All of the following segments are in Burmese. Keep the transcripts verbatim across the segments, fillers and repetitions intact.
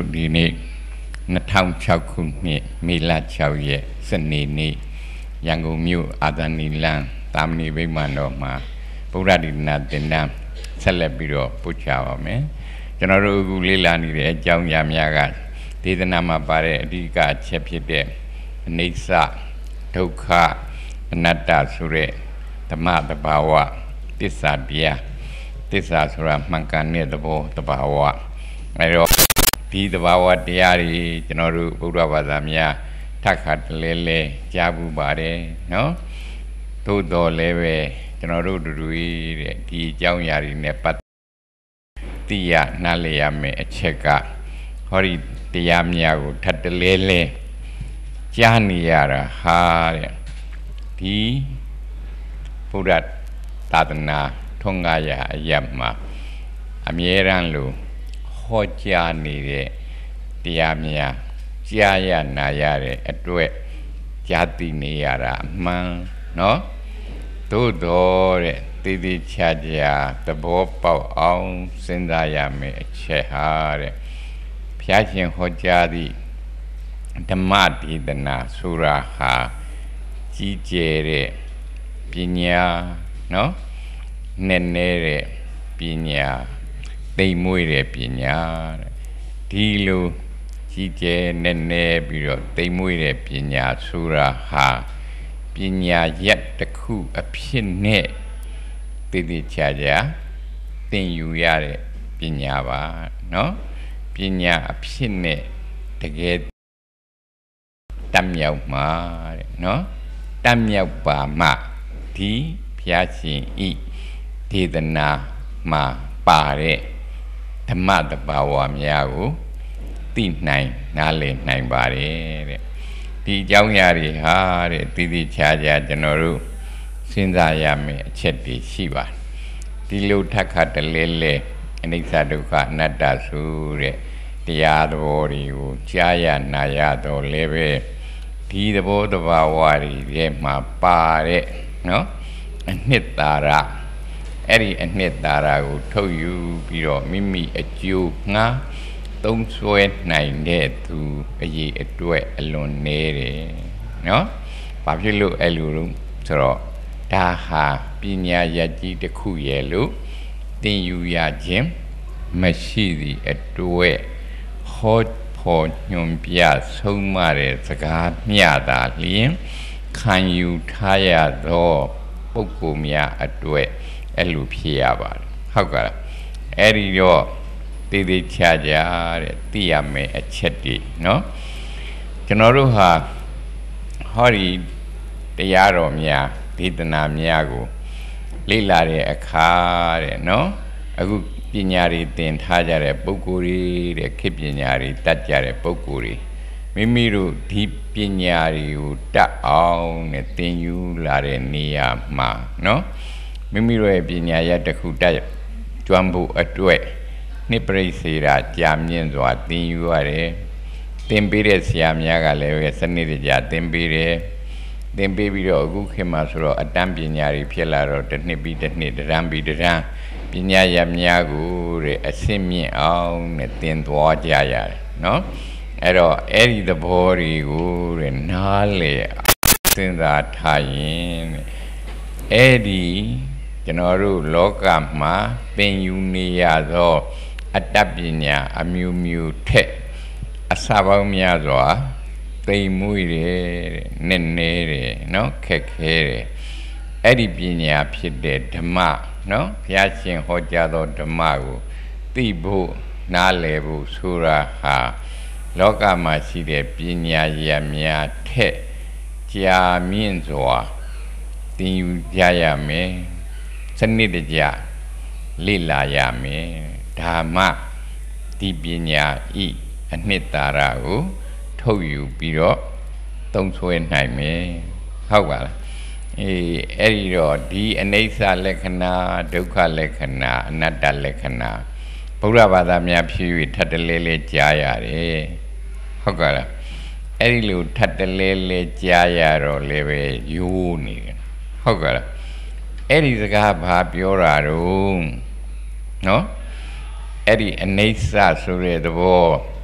ဒီနေ့၂၀၀၆ခုနှစ်မေလ၆ရက်စနေနေ့ရန်ကုန်မြို့အာသနီလန်းသာမဏေဗိမာန်တော်မှာဗုဒ္ဓဒေသနာသင်တန်းဆက်လက်ပြီးတော့ပို့ချပါမယ်ကျွန်တော်တို့အခုလေ့လာနေတဲ့အကြောင်းအရာများကဒေသနာမှာပါတဲ့အဓိကအချက်ဖြစ်တဲ့အနိစ္စဒုက္ခအနတ္တဆိုတဲ့ဓမ္မသဘာဝသစ္စာတရားသစ္စာဆိုတာမှန်ကန်တဲ့သဘောသဘာဝအဲတော့ဒီသဘာဝတရားတွေကျွန်တော်တို့ဗုဒ္ဓဘာသာများထပ်ခါတလဲလဲကြားဘူးပါတယ်နော်သို့တော်လည်းပဲကျွန်တော်တို့တို့တဲ့ဒီအကြောင်းအရာတွေနဲ့ပတ်သိရနားလည်ရမယ်အချက်ကဟောဒီတရားများကိုထပ်တလဲလဲကြားနေရတာဟာတဲ့ဒီဗုဒ္ဓသာသနာထွန်းကားရာအရာမှာအမြဲတမ်းလို့ဟောကြားနေတဲ့တရားများကြားရနာရတဲ့အတွက်ကြားသိနေရတာအမှန်နော်သို့တော်တဲ့တည်တည်ချာချာသဘောပေါက်အောင်စဉ်းစားရမယ်အချက်ဟာတဲ့ဘုရားရှင်ဟောကြားသည့်ဓမ္မဒေသနာဆိုတာဟာကြီးကျယ်တဲ့ပညာနော်နဲ့နေတဲ့ပညာသိမ်မွေ့တဲ့ပညာတဲ့ဒီလိုကြီးကျယ်နဲ့နေပြီးတော့သိမ်မွေ့တဲ့ပညာဆိုတာဟာပညာရက်တစ်ခုအဖြစ်နဲ့တည်တည်ချာချာသင်ယူရတဲ့ပညာပါနော်ပညာအဖြစ်နဲ့တကယ်တတ်မြောက်မှာတဲ့နော်တတ်မြောက်ပါမှဒီဘုရားရှင်ဤဒေသနာမှာပါတဲ့ဓမ္မတဘာဝများကိုသိနိုင်နားလည်နိုင်ပါတယ်တဲ့ဒီအကြောင်းအရာတွေဟာတဲ့တည်တည်ချာချာကျွန်တော်တို့စဉ်းစားရမယ်အချက်တွေရှိပါတယ်ဒီလိုထပ်ခါတလဲလဲအနိစ္စဒုက္ခအနတ္တဆိုတဲ့တရားသဘောတွေကိုကြားရနာရတော့လည်းပဲဒီသဘောတဘာဝတွေရဲ့မှာပါတဲ့နော်အနှစ်သာရအဲ့ဒီအနှစ်သာရကိုထုတ်ယူပြီးတော့မိမိအကျိုးငှားသုံးဆွဲနိုင်တဲ့သူအရေးအတွက်အလွန်နေတယ်နော်ဘာဖြစ်လို့အဲ့လိုလဲဆိုတော့ဒါဟာပညာရကြီးတစ်ခုရဲ့လို့သင်ယူရခြင်းမရှိသည့်အတွက်ဟောဖို့ညွန်ပြဆုံးမတဲ့စကားမျှတာလျင်ခံယူထားရသောပုဂ္ဂိုလ်များအတွက်အဲ့လိုဖြစ်ရပါတယ်ဟုတ်ကဲ့အဲ့ဒီတော့တည်တည်ချာချာတဲ့သိရမယ်အချက်တွေနော်ကျွန်တော်တို့ဟာဟောဒီတရားတော်များဒေသနာများကိုလေ့လာတဲ့အခါတဲ့နော်အခုပညာတွေသင်ထားကြတဲ့ပုဂ္ဂိုလ်တွေတဲ့ခေတ်ပညာတွေတတ်ကြတဲ့ပုဂ္ဂိုလ်တွေမိမိတို့ဒီပညာတွေကိုတတ်အောင်နဲ့သင်ယူလာတဲ့နေရာမှာနော်မိမိတို့ရဲ့ပညာရတစ်ခုတတ်ကျွမ်းဖို့အတွက်နှစ်ပရိစေရာကြာမြင့်စွာသင်ယူရတယ်သင်ပေးတဲ့ဆရာများကလည်းပဲစနစ်တကျသင်ပေးတယ်သင်ပေးပြီးတော့အခုခေတ်မှာဆိုတော့အတန်းပညာတွေဖြစ်လာတော့တစ်နှစ်ပြီးတစ်နှစ်တစ်တန်းပြီးတစ်တန်းပညာရများကိုတဲ့အဆင့်မြင့်အောင်နဲ့သင်သွားကြရတယ်နော်အဲ့တော့အဲ့ဒီသဘောတွေကိုတဲ့နားလေစဉ်းစားထားရင်အဲ့ဒီကျွန်တော်တို့လောကမှာသင်ယူနေရသောအတ္တပညာအမျိုးမျိုးထက်အစပေါင်းများစွာသိမ်မွေ့တယ်နဲ့နေတယ်နော်ခက်ခဲတယ်အဲ့ဒီပညာဖြစ်တဲ့ဓမ္မနော်ဘုရားရှင်ဟောကြားသောဓမ္မကိုသိဖို့နားလည်ဖို့ဆိုတာဟာလောကမှာရှိတဲ့ပညာရများထက်ကြာမြင့်စွာသင်ယူကြရမယ်စနစ်တကျလေ့လာရမယ်ဒါမှဒီပညာဤအနှစ်သာရကိုထုတ်ယူပြီးတော့သုံးဆွဲနိုင်မယ်ဟုတ်ပါလားအေးအဲ့ဒီတော့ဒီအနိစ္စလက္ခဏာဒုက္ခလက္ခဏာအနတ္တလက္ခဏာဗုဒ္ဓဘာသာများဖြစ်၍ထပ်တလဲလဲကြားရတယ်ဟုတ်ကဲ့လားအဲ့ဒီလိုထပ်တလဲလဲကြားရတော့လည်းပဲယိုးနေတယ်ဟုတ်ကဲ့လားအဲ့ဒီစကားဘာပြောတာတော့နော်အဲ့ဒီအနိစ္စဆိုတဲ့သဘော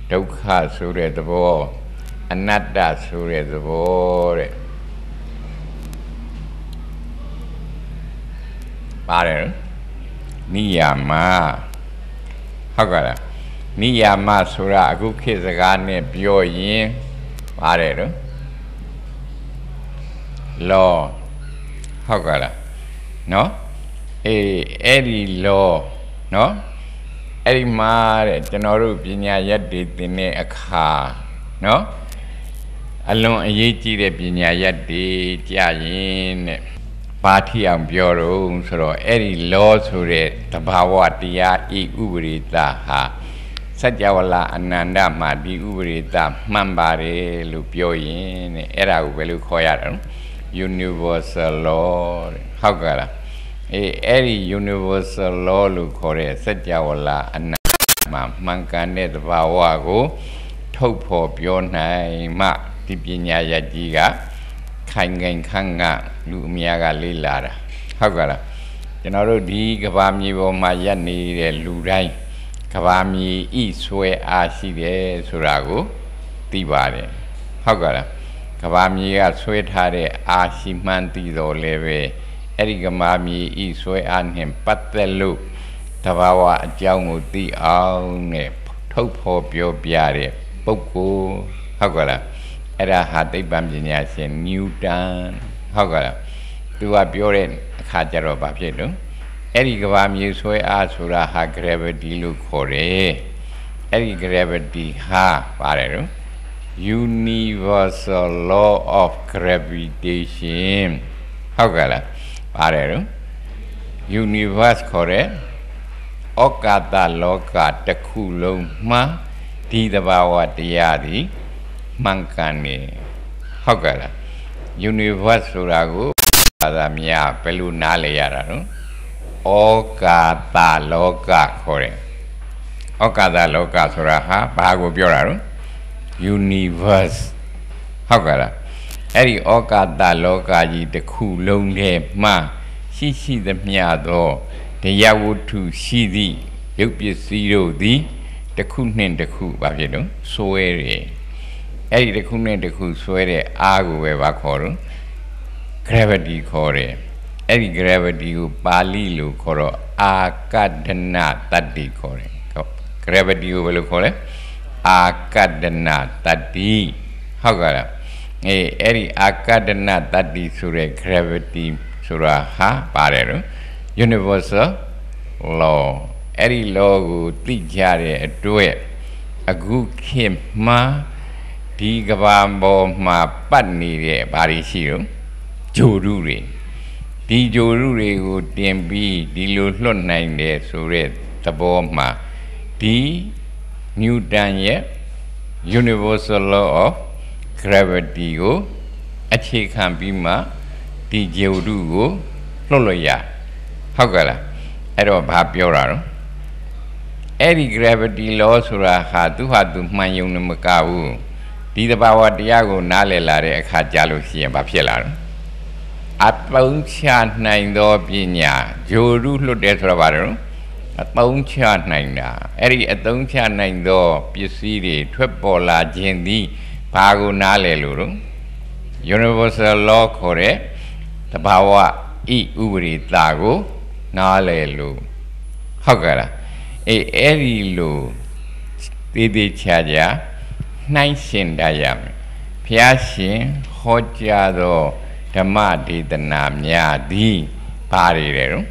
ဒုက္ခဆိုတဲ့သဘောအနတ္တဆိုတဲ့သဘောတဲ့ပါတယ်နိယာမဟုတ်ကဲ့လားနိယာမဆိုတာအခုခေတ်စကားနဲ့ပြောရင်ပါတယ်နော်လောဟုတ်ကဲ့လားနော်အေးအဲ့ဒီလောနော်အဲ့ဒီမှာတဲ့ကျွန်တော်တို့ပညာရက်တွေသင်တဲ့အခါနော်အလွန်အရေးကြီးတဲ့ပညာရက်တွေကြာရင်တဲ့ပါထီအောင်ပြောတော့ဆိုတော့အဲ့ဒီလောဆိုတဲ့တဘာဝတရားဤဥပရိသဟာစัจ java လာအနန္တမှာဒီဥပရိသမှန်ပါတယ်လို့ပြောရင်တဲ့အဲ့ဒါကိုဘယ်လိုခေါ်ရတာလဲ universal law တဲ့ဟုတ်ကဲ့လားအေးအဲ့ဒီ universal law လို့ခေါ်တဲ့စัจ java လာအနန္တမှာမှန်ကန်တဲ့တဘာဝကိုထုတ်ဖော်ပြောနိုင်မှဒီပညာရပ်ကြီးကခိုင်ခိုင်ခန့်ခန့်လူအများကလေ့လာတာဟုတ်ကဲ့လားကျွန်တော်တို့ဒီကဘာမြေပေါ်မှာရပ်နေတဲ့လူတိုင်းကဘာမြေဤဆွဲအားရှိတယ်ဆိုတာကိုသိပါတယ်ဟုတ်ကဲ့လားကဘာမြေကဆွဲထားတဲ့အာရှိမှန်းသိတော်လည်းပဲအဲ့ဒီကဘာမြေဤဆွဲအားနဲ့ပတ်သက်လို့တဘာဝအကြောင်းကိုသိအောင်နဲ့ထုတ်ဖော်ပြောပြတဲ့ပုဂ္ဂိုလ်ဟုတ်ကဲ့လားအဲ့ဒါဟာသိပ္ပံပညာရှင်နျူတန်ဟုတ်ကဲ့လားသူကပြောတဲ့အခါကျတော့ဘာဖြစ်လို့အဲ့ဒီကဘာမြေဆွဲအားဆိုတာဟာ gravity လို့ခေါ်တယ်အဲ့ဒီ gravity ဟာပါတယ်နော် universal law of gravitation ဟုတ်ကဲ့လားပါတယ်နော် universe ခေါ်တဲ့ဩကာသလောကတစ်ခုလုံးမှာဒီတဘာဝတရားဒီမှန်ကန်နေဟုတ်ကဲ့လား universe ဆိုတာကိုဘာသာများဘယ်လိုနားလည်ရတာနော်ဩကာသလောကခေါ်တယ်ဩကာသလောကဆိုတာဟာဘာကိုပြောတာနော် universe ဟုတ်ကဲ့လားအဲ့ဒီဩကာသလောကကြီးတစ်ခုလုံးထဲမှာရှိရှိသမျှသောတရားဝတ္ထုရှိသည့်ရုပ်ပစ္စည်းတို့သည်တစ်ခုနှင့်တစ်ခုဘာဖြစ်လို့ဆွဲတယ်အဲ့ဒီတစ်ခုနဲ့တစ်ခုဆွဲတဲ့အားကိုပဲဘာခေါ်တော့ gravity ခေါ်တယ်အဲ့ဒီ gravity ကိုပါဠိလိုခေါ်တော့အာကဒနာတတ္တိခေါ်တယ်ဟုတ် gravity ကိုဘယ်လိုခေါ်လဲအာကဒနာတတ္တိဟုတ်ကဲ့လားအေးအဲ့ဒီအာကဒနာတတ္တိဆိုတဲ့ gravity ဆိုတာဟာပါတယ်နော် universal law အဲ့ဒီ law ကိုသိကြတဲ့အတွက်အခုခေတ်မှာဒီကဘာပေါ်မှာပတ်နေတဲ့ဘာတွေရှိတော့ဂျိုရုတွေဒီဂျိုရုတွေကိုတင်ပြီးဒီလိုလွှတ်နိုင်တယ်ဆိုတဲ့သဘောမှာဒီနျူတန်ရဲ့ universal law of gravity ကိုအခြေခံပြီးမှဒီဂျိုရုကိုလွှတ်လို့ရဟုတ်ကဲ့လားအဲ့တော့ဘာပြောတာတော့အဲ့ဒီ gravity law ဆိုတာဟာသူဟာသူမှန်ယုံနေမကဘူးဒီတဘာဝတရားကိုနားလည်လာတဲ့အခါကြာလို့ရှိရင်ဘာဖြစ်လာလဲအသုံးချနိုင်သောပညာဂျိုရုလွတ်တယ်ဆိုတာဘာလဲအသုံးချနိုင်တာအဲ့ဒီအသုံးချနိုင်သောပစ္စည်းတွေထွက်ပေါ်လာခြင်းသည်ဘာကိုနားလည်လို့တော့ universal law ခေါ်တဲ့တဘာဝဤဥပရိသကိုနားလည်လို့ဟုတ်ကဲ့လားအေးအဲ့ဒီလိုတည်တည်ချာချာနှိုင်းရှင်တတ်ရမယ်ဘုရားရှင်ဟောကြားသောဓမ္မဒေသနာများသည်ဘာတွေလဲတော့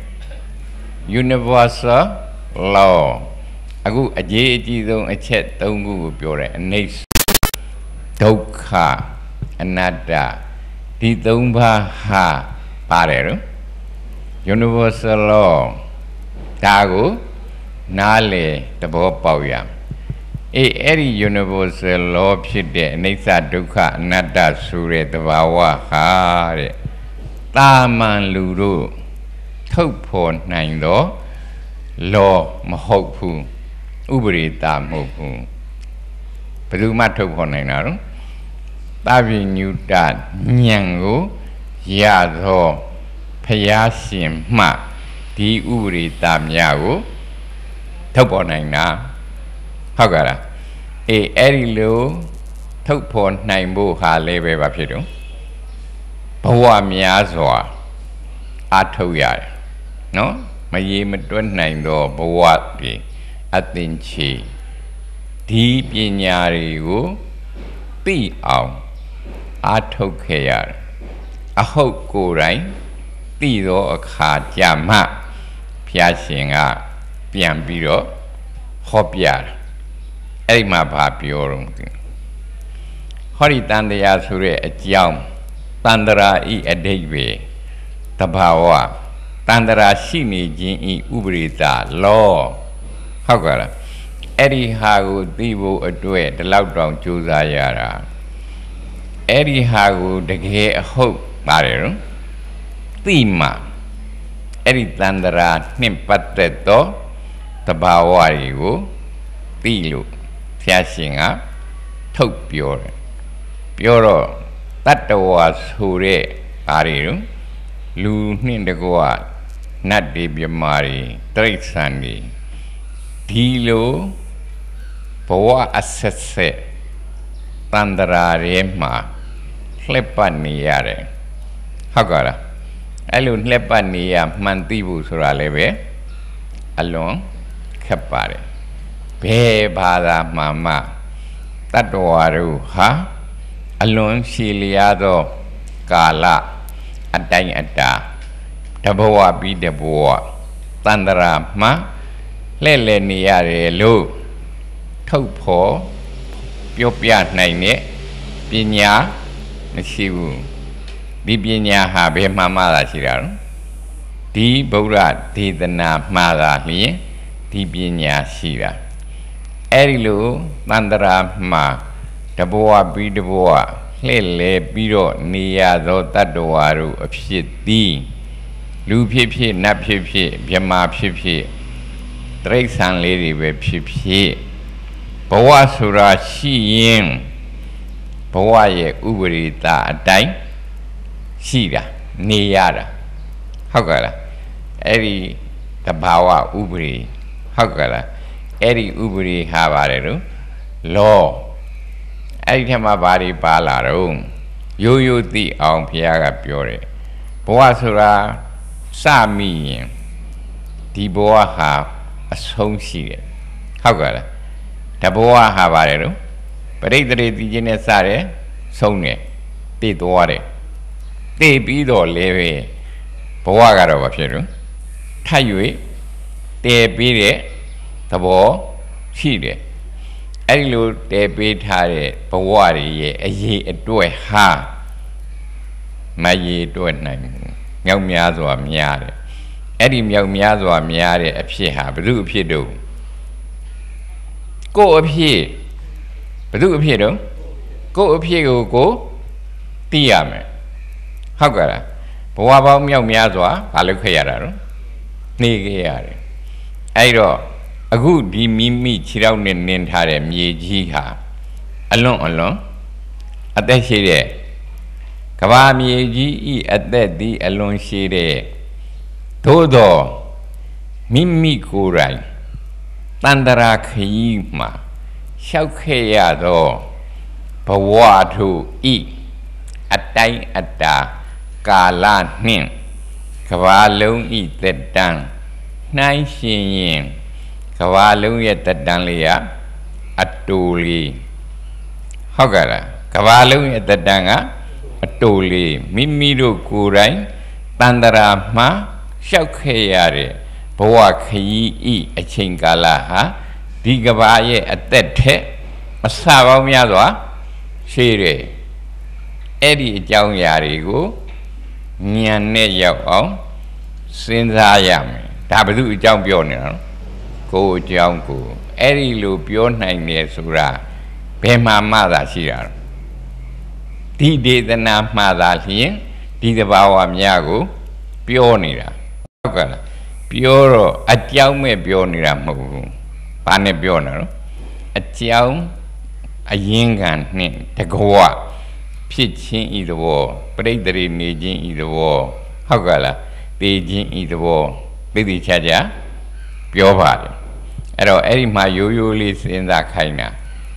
universal law အခုအရေးအကြီးဆုံးအချက်၃ခုကိုပြောတယ်အနိစ္စဒုက္ခအနတ္တဒီ၃ပါးဟာပါတယ်တော့ universal law ဒါကိုနားလေသဘောပေါက်ရအေးအဲ့ဒီ universal law ဖြစ်တဲ့အနိစ္စဒုက္ခအနတ္တဆိုတဲ့သဘာဝဟာတဲ့တာမန်လူတို့ထုတ်ဖော်နိုင်သော law မဟုတ်ဘူးဥပရိသမဟုတ်ဘူးဘယ်သူမှထုတ်ဖော်နိုင်တာတော့တာဝိညုတဉာဏ်ကိုရသောဖယားရှင်မှဒီဥပရိသများကိုထုတ်ပေါ်နိုင်တာဟုတ်ကဲ့လားအေးအဲ့ဒီလိုထုတ်ဖော်နိုင်ဖို့ဟာလည်းပဲဘာဖြစ်တော့ဘဝများစွာအထုတ်ရတယ်နော်မရေမတွက်နိုင်တော့ဘဝကြီးအသင်ချေဒီပညာတွေကိုသိအောင်အထုတ်ခဲ့ရတယ်အဟုတ်ကိုယ်တိုင်သိသောအခါကြမှဘုရားရှင်ကပြန်ပြီးတော့ဟောပြတယ်အဲ့ဒီမှာဘာပြောတော့ဟောဒီတန်တရားဆိုတဲ့အကြောင်းတန်တရာဤအဓိပ္ပာယ်တဘာဝတန်တရာရှိနေခြင်းဤဥပရိသလောဟုတ်ကဲ့လားအဲ့ဒီဟာကိုသိဖို့အတွက်ဒီလောက်တောင်ကြိုးစားရတာအဲ့ဒီဟာကိုတကယ်အဟုတ်ပါတယ်နော်သိမှအဲ့ဒီတန်တရာနှင့်ပတ်သက်သောတဘာဝတွေကိုသိလို့ဘုရားရှင်ကထုတ်ပြောတယ်ပြောတော့တတ္တဝါဆိုတဲ့အားတွေလူနှင့်တကွနတ်တွေမြမာတွေတိရစ္ဆာန်တွေဒီလိုဘဝအဆက်ဆက်တန်တရာရဲမှာလှက်ပတ်နေရတယ်ဟုတ်ကဲ့လားအဲ့လိုလှက်ပတ်နေရမှန်သိဖို့ဆိုတာလည်းပဲအလွန်ခက်ပါတယ်ဘယ်ဘာသာမှမှတတ္တဝါတို့ဟာအလွန်ရှည်လျားသောကာလအတိုင်းအတာတဘဝပြီးတဘဝတန်တရာမှာလှည့်လည်နေရတယ်လို့ထုတ်ဖော်ပြောပြနိုင်တဲ့ပညာမရှိဘူးဒီပညာဟာဘယ်မှမှသာရှိတာနော်ဒီဗုဒ္ဓဒေသနာမှာသာလျှင်ဒီပညာရှိတာအဲ့ဒီလိုတန်တရာမှာတဘဝပြီးတဘဝလှည့်လည်ပြီးတော့နေရသောတတ္တဝါတို့အဖြစ်သည်လူဖြစ်ဖြစ်နတ်ဖြစ်ဖြစ်မြမာဖြစ်ဖြစ်တိရစ္ဆာန်လေးတွေပဲဖြစ်ဖြစ်ဘဝဆိုတာရှိရင်ဘဝရဲ့ဥပရိသအတိုင်းရှိတာနေရတာဟုတ်ကဲ့လားအဲ့ဒီတဘာဝဥပရိဟုတ်ကဲ့လားအဲ့ဒီဥပရိဟာပါတယ်လို့လောအဲ့ဒီထက်မှဘာတွေပါလာတော့ရိုးရိုးသိအောင်ဘုရားကပြောတယ်ဘဝဆိုတာစမိရင်ဒီဘဝဟာအဆုံးရှိတယ်ဟုတ်ကဲ့လားတဘဝဟာပါတယ်လို့ပရိသေတိခြင်းနဲ့စတယ်ဆုံးတယ်တည်သွားတယ်တည်ပြီးတော့လည်းပဲဘဝကတော့ဘာဖြစ်လို့ထပ်၍တည်ပြီးတဲ့သဘောရှိတယ်အဲ့ဒီလိုတည်ပေးထားတဲ့ဘဝတွေရဲ့အရေးအတွက်ဟာမရေအတွက်နိုင်မြောက်များစွာများတယ်အဲ့ဒီမြောက်များစွာများတဲ့အဖြစ်ဟာဘု து အဖြစ်တို့ကိုယ်အဖြစ်ဘု து အဖြစ်တို့ကိုယ်အဖြစ်ကိုကိုသိရမယ်ဟုတ်ကဲ့လားဘဝပေါင်းမြောက်များစွာဘာလုပ်ခဲ့ရတာတော့နေခဲ့ရတယ်အဲ့တော့အခုဒီမိမိခြေထောက်နဲ့နင်းထားတဲ့မြေကြီးဟာအလွန်အလွန်အသက်ရှိတဲ့ကဘာမြေကြီးဤအသက်သည်အလွန်ရှိတဲ့သို့သောမိမိကိုယ်တိုင်တန်တရာခရီးမှာလျှောက်ခဲ့ရသောဘဝတို့ဤအတိုင်းအတာကာလနှင့်ကဘာလုံးဤသက်တမ်းနှိုင်းရှင်ရင်ကဘာလုံးရဲ့တက်တန်းလေးကအတူလေးဟုတ်ကဲ့လားကဘာလုံးရဲ့တက်တန်းကအတူလေးမိမိတို့ကိုယ်တိုင်တန်တရာမှာလျှောက်ခဲ့ရတဲ့ဘဝခရီးဤအချိန်ကာလဟာဒီကဘာရဲ့အသက်ထက်အစပေါင်းများစွာရှည်တယ်အဲ့ဒီအကြောင်းအရာတွေကိုဉာဏ်နဲ့ရောက်အောင်စဉ်းစားရမယ်ဒါဘု து အကြောင်းပြောနေတာနော်ကိုယ်အကြောင်းကိုအဲ့ဒီလိုပြောနိုင်တယ်ဆိုတာဘယ်မှာမှသာရှိတာဒီဒေသနာမှသာလျှင်ဒီသဘာဝများကိုပြောနေတာဟုတ်ကဲ့လားပြောတော့အကြောင်းမဲ့ပြောနေတာမဟုတ်ဘူးဘာနဲ့ပြောနေတာနော်အကြောင်းအရင်းခံနှင့်တကွဖြစ်ခြင်းဤသဘောပရိသေရီနေခြင်းဤသဘောဟုတ်ကဲ့လားသိခြင်းဤသဘောသိသိချာချာပြောပါတယ်အဲ့တော့အဲ့ဒီမှာရိုးရိုးလေးစဉ်းစားခိုင်းတာ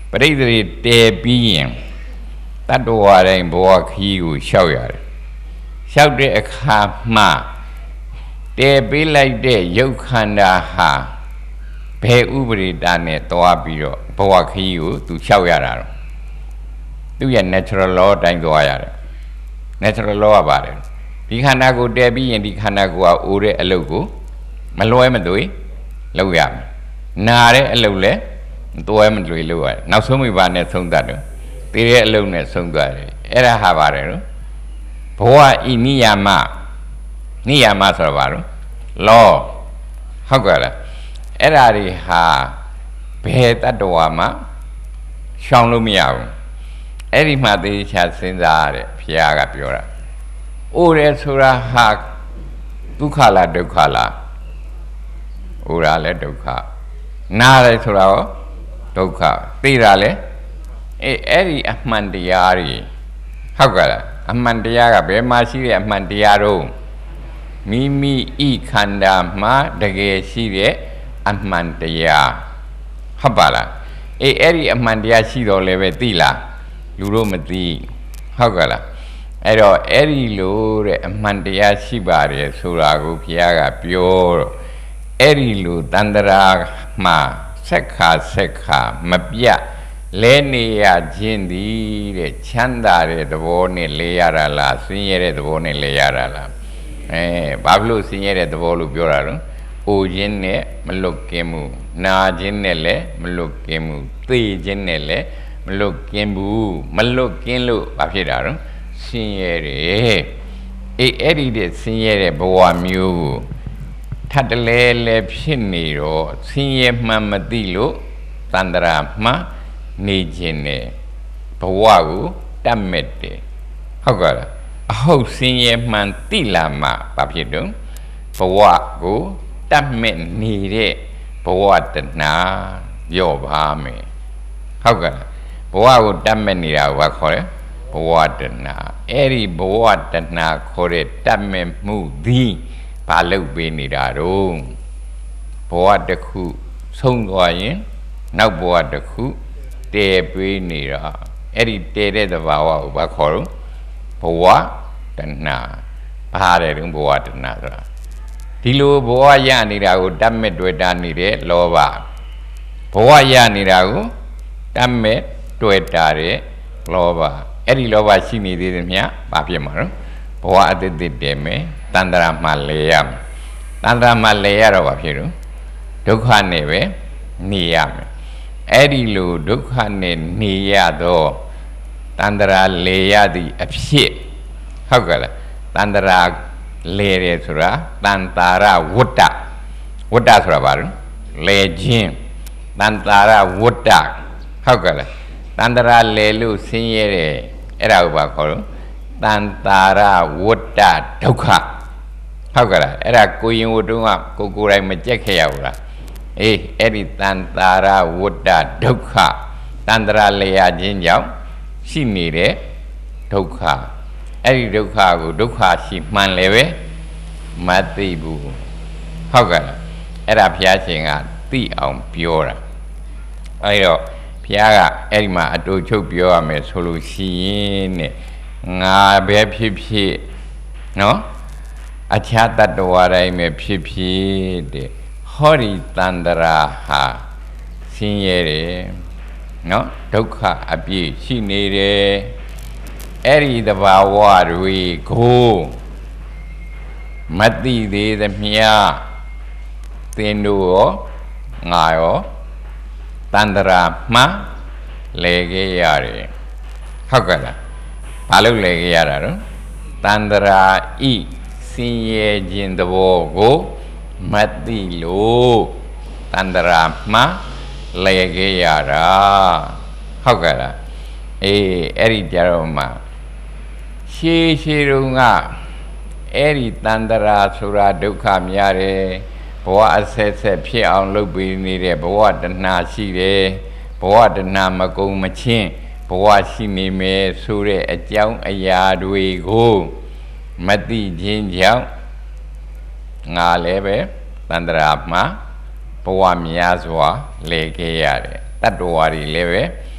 ပရိသေတဲပြီးရင်တတ္တဝါတိုင်းဘဝခီးကိုလျှောက်ရတယ်လျှောက်တဲ့အခါမှာတဲပေးလိုက်တဲ့ရုပ်ခန္ဓာဟာဘယ်ဥပရိတနဲ့သွားပြီးတော့ဘဝခီးကိုသူလျှောက်ရတာတော့သူရဲ့ natural law အတိုင်းသွားရတယ် natural law ကပါတယ်ဒီခန္ဓာကိုတဲပြီးရင်ဒီခန္ဓာကိုကအိုးတဲ့အလုပ်ကိုမလွဲမသွေလုပ်ရမယ်နာတဲ့အလုပ်လဲတွဲမလွေလုပ်ရတယ်နောက်ဆုံးမိဘနဲ့ဆုံးတတ်တယ်တည်တဲ့အလုပ်နဲ့ဆုံးသွားတယ်အဲ့ဒါဟာပါတယ်နော်ဘဝဤနိယာမနိယာမဆိုတော့ဘာလို့ law ဟုတ်ကဲ့လားအဲ့ဒါတွေဟာဘယ်တတ္တဝါမှရှောင်လို့မရဘူးအဲ့ဒီမှာသေချာစဉ်းစားရတဲ့ဘုရားကပြောတာအိုတယ်ဆိုတာဟာဒုက္ခလားဒုက္ခလားအိုတာလဲဒုက္ခနားတယ်ဆိုတာရောဒုက္ခသိတာလဲအေးအဲ့ဒီအမှန်တရားတွေဟုတ်ကဲ့လားအမှန်တရားကဘယ်မှာရှိတဲ့အမှန်တရားတော့မိမိဤခန္ဓာမှာတကယ်ရှိတဲ့အမှန်တရားဟုတ်ပါလားအေးအဲ့ဒီအမှန်တရားရှိတော့လည်းပဲသိလားလူတို့မသိဟုတ်ကဲ့လားအဲ့တော့အဲ့ဒီလိုတဲ့အမှန်တရားရှိပါတယ်ဆိုတာကိုဘုရားကပြောတော့အဲ့ဒီလိုတန္တရာမှာဆက်ခါဆက်ခါမပြတ်လဲနေရခြင်းသည်တဲ့ချမ်းသာတဲ့သဘောနဲ့လဲရတာလားဆင်းရဲတဲ့သဘောနဲ့လဲရတာလားအဲဘာဖြစ်လို့ဆင်းရဲတဲ့သဘောလို့ပြောတာလဲအိုခြင်းနဲ့မလွတ်ကင်းမှုနာခြင်းနဲ့လည်းမလွတ်ကင်းမှုသိခြင်းနဲ့လည်းမလွတ်ကင်းဘူးမလွတ်ကင်းလို့ဘာဖြစ်တာလဲဆင်းရဲတယ်အေးအဲ့ဒီတဲ့ဆင်းရဲတဲ့ဘဝမျိုးကိုထပ်တလဲလဲဖြစ်နေတော့ဆင်းရဲမှန်မသိလို့တန္တရာမှနေခြင်းနဲ့ဘဝကိုတတ်မဲ့တယ်ဟုတ်ကဲ့လားအဟုတ်ဆင်းရဲမှန်သိလာမှဘာဖြစ်တော့ဘဝကိုတတ်မဲ့နေတဲ့ဘဝတဏှာရော့ပါမယ်ဟုတ်ကဲ့လားဘဝကိုတတ်မဲ့နေတာကဘာခေါ်လဲဘဝတဏှာအဲ့ဒီဘဝတဏှာခေါ်တဲ့တတ်မဲ့မှုသည်ဘာလုပ်ပေးနေတာတော့ဘဝတစ်ခုဆုံးသွားရင်နောက်ဘဝတစ်ခုတည်ပေးနေတာအဲ့ဒီတည်တဲ့သဘာဝကိုဘာခေါ်တော့ဘဝတဏှာဘာတဲ့တုန်းဘဝတဏှာဆိုတာဒီလိုဘဝရနေတာကိုတတ်မဲ့တွေ့တာနေတဲ့လောဘဘဝရနေတာကိုတတ်မဲ့တွေ့တာတဲ့လောဘအဲ့ဒီလောဘရှိနေသေးတယ်မြတ်ဘာဖြစ်မှာတော့ဘဝအတ္တတည်တယ်မယ်တန္တရာမှလဲရမယ်တန္တရာမှလဲရတော့ဘာဖြစ်တော့ဒုက္ခနဲ့ပဲနေရမယ်အဲ့ဒီလိုဒုက္ခနဲ့နေရတော့တန္တရာလဲရသည့်အဖြစ်ဟုတ်ကဲ့လားတန္တရာလဲတယ်ဆိုတာတန္တာရဝတ္တဝတ္တဆိုတာဘာလဲလဲခြင်းတန္တာရဝတ္တဟုတ်ကဲ့လားတန္တရာလဲလို့ဆင်းရဲတယ်အဲ့ဒါကိုဘာခေါ်တော့တန္တာရဝတ္တဒုက္ခဟုတ်ကဲ့လားအဲ့ဒါကိုရင်ဝတ္တုကကိုကိုယ်တိုင်မကြက်ခဲ့ရဘူးလားအေးအဲ့ဒီတန္တာရဝတ္တဒုက္ခတန္တရာလဲရခြင်းကြောင့်ရှိနေတဲ့ဒုက္ခအဲ့ဒီဒုက္ခကိုဒုက္ခရှိမှန်လည်းပဲမသိဘူးဟုတ်ကဲ့လားအဲ့ဒါဘုရားရှင်ကသိအောင်ပြောတာအဲ့တော့ဘုရားကအဲ့ဒီမှာအတူချုပ်ပြောရမယ်ဆိုလို့ရှိရင်တဲ့ငါပဲဖြစ်ဖြစ်နော်အခြားတတ္တဝါတိုင်းပဲဖြစ်ဖြစ်တဲ့ဟောဒီတန္တရာဟာဆင်းရဲတယ်နော်ဒုက္ခအပြည့်ရှိနေတယ်အဲ့ဒီတဘာဝတွေကိုမသိသေးသမျှသင်တို့ရောငါရောတန္တရာမှလဲခဲ့ရတယ်ဟုတ်ကဲ့လားဘာလို့လဲခဲ့ရတာတော့တန္တရာဤဆင်းရဲခြင်းသဘောကိုမသိလို့တန္တရာမှလဲခဲ့ရတာဟုတ်ကဲ့လားအေးအဲ့ဒီကြတော့မှရှေးရှေးတုန်းကအဲ့ဒီတန္တရာဆိုတာဒုက္ခများတယ်ဘဝအဆက်ဆက်ဖြစ်အောင်လုပ်ပေးနေတဲ့ဘဝတဏှာရှိတယ်ဘဝတဏှာမကုံမချင်းဘဝရှိနေမယ်ဆိုတဲ့အကြောင်းအရာတွေကိုမသိခြင်းကြောင့်ငါလည်းပဲတန္တရာမှာဘဝများစွာလဲခဲ့ရတယ်တတ္တဝါတွေလည်းပဲ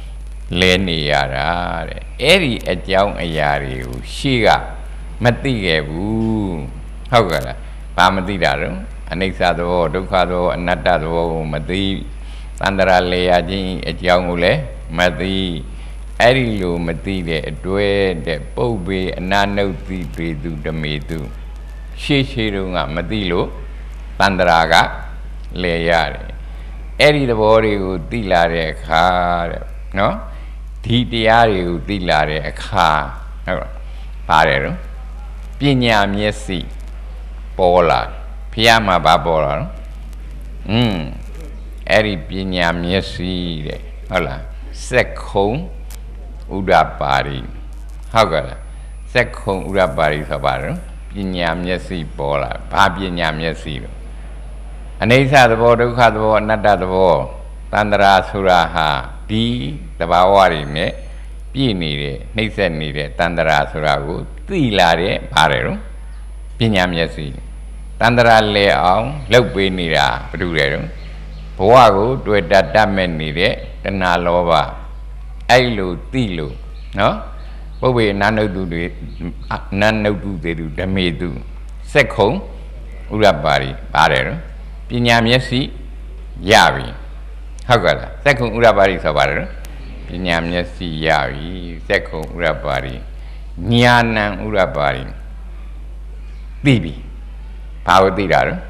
Leniara, Eri at young Ayari, Shiga, Matigabu, Hogara, Pamadidaro, Anexado, Ducado, Natado, Madi, Sandra Leaji at young Ule, Madi, Arilu, Matide, Dwe, the Pobe, Nano, the Predu, the Medu, Shishirunga, Madilo, Sandraga, Leari. Eri the body would deal at a car, no? Titiari would deal at a car, Parero, Pina Miesi, Pola, Piama Babola, hm, Eri Pina Miesi, hola, Secco, Uda Pari, Hogala, Secco Uda Pari Sabaro, Pina Miesi Pola, Papina Miesi. Anesa the board had the Nada the war, Tandra Suraha, D, the Bawari, ne, Pini, Nixon needed, Tandra Suragu, Tilare, Parero, Pinam Yasi, Tandra lay on, Lopinira, Pedurero, Poago, do it that damen needed, the Nalova, Ailu, Tilu, no? But we none do it, none do they do, the may do. Second, Urabari, Parero. Pinya Miesi, Yavi. Hogala, second Urabari Sabar, Pinya Miesi Yavi, second Urabari, Niana Urabari, Bibi, Paudidar,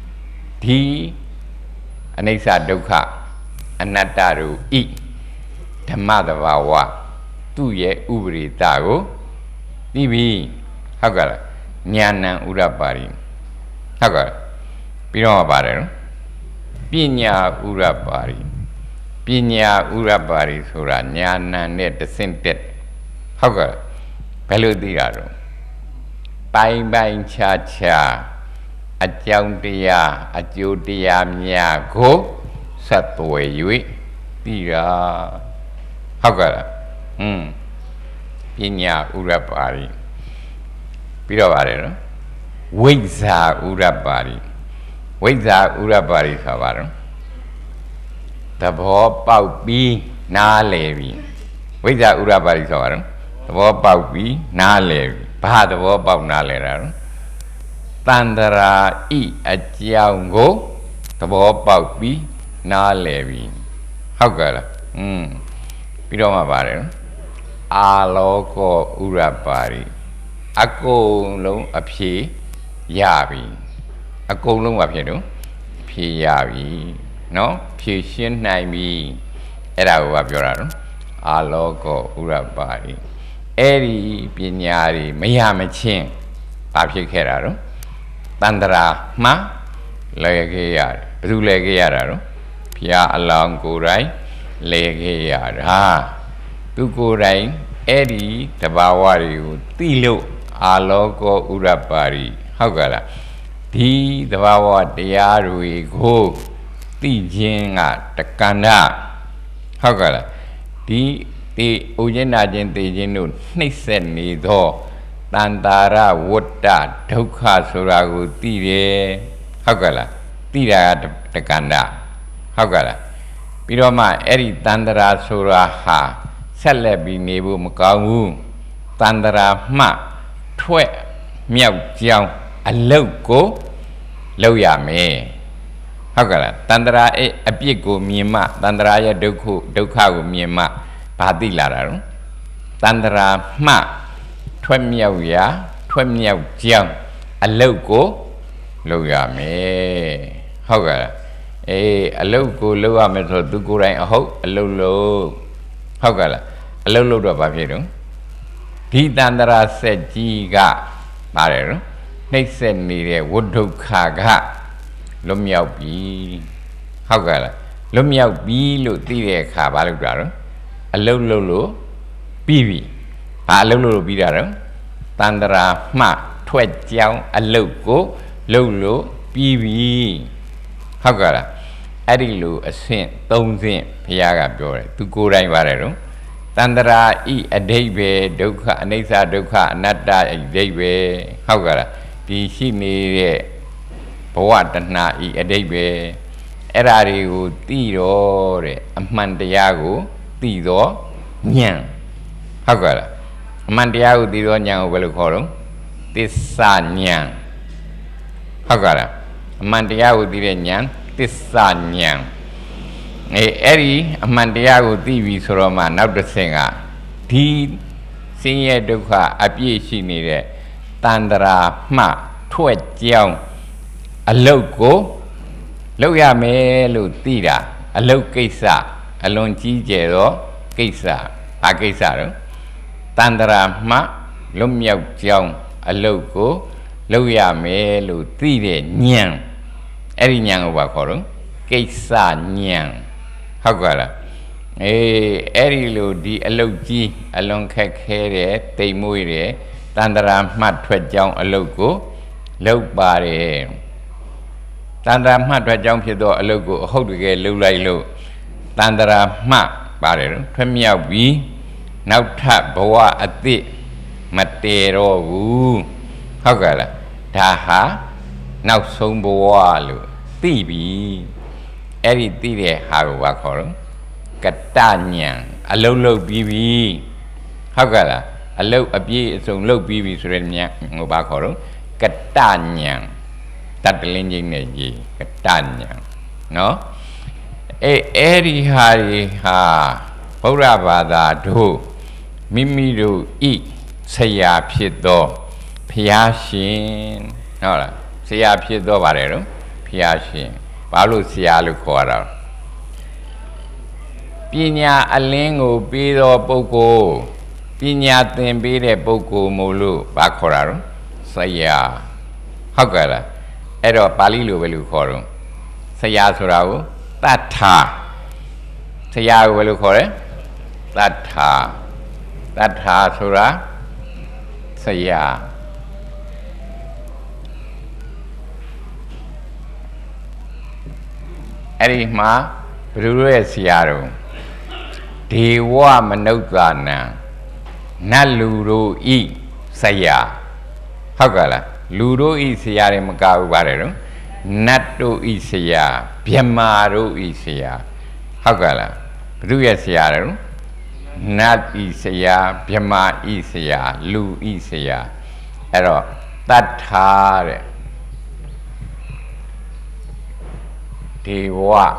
T, Anesa Doka, Anataru E, Tamadavawa, Tuye Ubri Tago, Bibi, Hogala, Niana Urabari, Hogala. Pino Barrel, Pina Urabari, Pina Urabari Sura, Nyana net the Sintet, Hogger, Peludiaro, Pai Bai Cha Cha, a Jauntia, a Judia Mia go, Satue Yui, Tira, Hogger, hm, Pina Urabari, Pino Barrel, Wiza Urabari. Wiza Urabari Savaro. The Bob Paupi, Na Levi. Wiza Urabari Savaro. The Bob Paupi, Na Levi. Pah the Bob Pau Na Lera. Tandara E at Yango. The Bob Paupi, Na Levi. How good? Hm. Pidoma Barrel. Aloko Urabari. Ako lo apye Yabi. A column of you, Piavi, no, Pishin Naimi, Era of your own, a loco Urabari, Eri Pignari, Mayamachin, Papi Keraro, Tandra Ma, Legayar, Brulegayaro, Pia along Gurai, Legayar, ah, to Gurai, Eri, Tabawari, Tilo, a loco Urabari, Hogala. T the Bawa Diaru go Tijinga Takana Hogala T the Ujena Gente Genu Nixon Nido Tantara Wota Toka Suragu Tire Hogala Tira Takanda Hogala Piroma Eri Tandara Suraha Celebi Nebu Makamu Tandara Ma Twe Miao Jiang a loco Loyame Hogala Tandra a pico Mima Tandraya Doku Dokago Mima Padilara Tandra Ma Twemiao Ya Twemiao Jiang a loco Loyame Hogala a loco Loame to Dukurai a ho a lolo Hogala a lolo of Papiro T Tandra said Giga Barrel. Next send me the wood kaga Lumiao B. Hogala Lumiao B. Look the Cabalugaro. A low lolo B. A lolo bidaro. Tandra ma twet young a loco lolo B. Hogala Adilu a saint, don't think Piaga Bore to go right barrel. Tandra E. a debe doka Nesa doka Nata a debe Hogala. The Shini Powatana E. a debe Erari Tiro, a Mandayago, Tido, nhang học gọi là man dia đi đó nhang về lúc khó đúng tissa nhang học gọi là man dia đi đến nhang tissa nhang ấy ấy man dia đi vì số mà nào được sinh à thì sinh nhật được ha áp dụng sinh nhật tandra mà thuê chiang a lâu cố lâu ya mẹ lâu tì ra a lâu cây sa a lâu chi chế đó cây sa ba cây sa đó tandra mà lâu miao chiang a lâu cố lâu ya mẹ lâu tì ra nhang ấy nhang ở bao đó cây sa nhang học gọi là ấy ấy lâu đi a lâu chi a lâu khai khai đấy tây mui đấy tandra mà thuê chiang a lâu cố lâu ba đấy tandra mà thuê chiang phía đó a lâu cố hậu được cái lâu lại lâu tandra mà ba đấy thuê miao vi nấu tháp bùa ati mặt tê ro u học gọi là thà há nấu sông bùa luôn tì bi ấy tì đấy hà của bà khó lắm cái ta nhang a lâu lâu bi bi học gọi là a lâu a bi sông lâu bi bi rồi nhang của bà khó lắm cái ta nhang tắt lên như này gì cái ta nhang nó ê ê đi hà đi hà bố ra bà đã đủ mimi đủ ý xây áp phía đó phía xin nó là xây áp phía đó bà đấy đúng phía xin bà lúc xây áp lúc khó rồi bây nhà anh lên ngủ bây giờ bố cô bây nhà tiền bây giờ bố cô mù lu bà khó rồi xây áp học gọi là ấy đó bà lý lưu về lưu khó rồi xây áp số nào tát thà xây áp về lưu khó đấy tát thà tát thà số ra xây áp ấy mà rồi xây áp rồi thì qua mình đâu ra nè na luru i xây áp học gọi là luru i xây áp thì mà cao bao nhiêu rồi natto i xây áp Brahmaru i xây áp học gọi là rồi xây áp rồi nat i xây áp Brahma i xây áp lu i xây áp ấy rồi tát thà đấy thì qua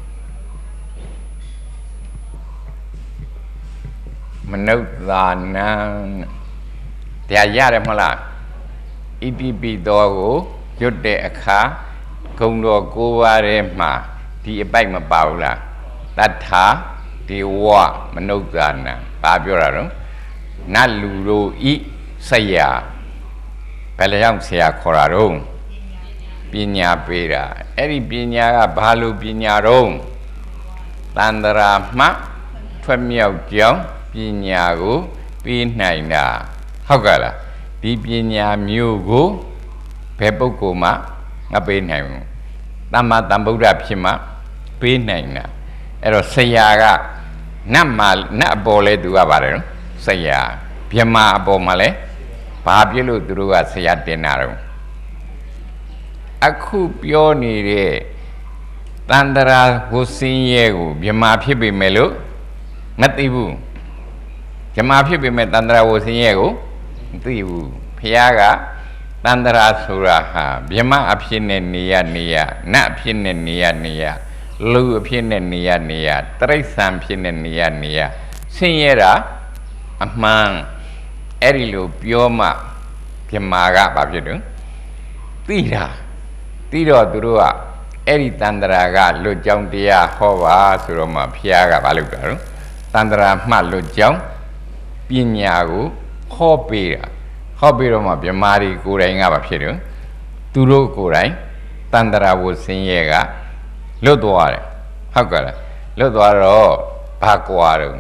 mình đâu ra nè thì ai ra mà là ít bị đau của chút để khá không được cố vào mà thì bây mà bảo là tát thà thì qua mình đâu ra nè ba biểu là đúng na luru i xây à phải là trong xây khó là đúng pin nhà bê ra ấy pin nhà là ba lô pin nhà đúng tandra mà thuê miao chiang pin nhà của pin này là học gọi là đi pin nhà miêu của phép bố cô mà ở bên này tam ma tam bố ra pin mà pin này nè rồi xây ra nằm mà nằm bò lên đua vào đấy xây ra pin mà bò mà lấy ba biết luôn đua xây ra tiền nào aku pio ni re tandra husin ye ko Myanmar phit pe me lo ma ti bu Myanmar phit pe me tandra husin ye ko ma ti bu phaya ka tandra sura ha Myanmar a phit ne ne ya ne ya na a phit ne ne ya ne ya lu a phit ne ne ya ne ya traisan phit ne ne ya ne ya sin ye ra a man ai ri lo pio ma Myanmar ka ba phit do ti ra tí đó tụi đó ấy tandra ga lột trong tia hoa và sửa mà phía ga ba lột đó tandra mà lột trong pin nhà của hoa bì hoa bì đó mà phía mari cô này ngã vào phía đó tụi đó cô này tandra vô sinh ye ga lột đó đấy học cái là lột đó rồi ba qua rồi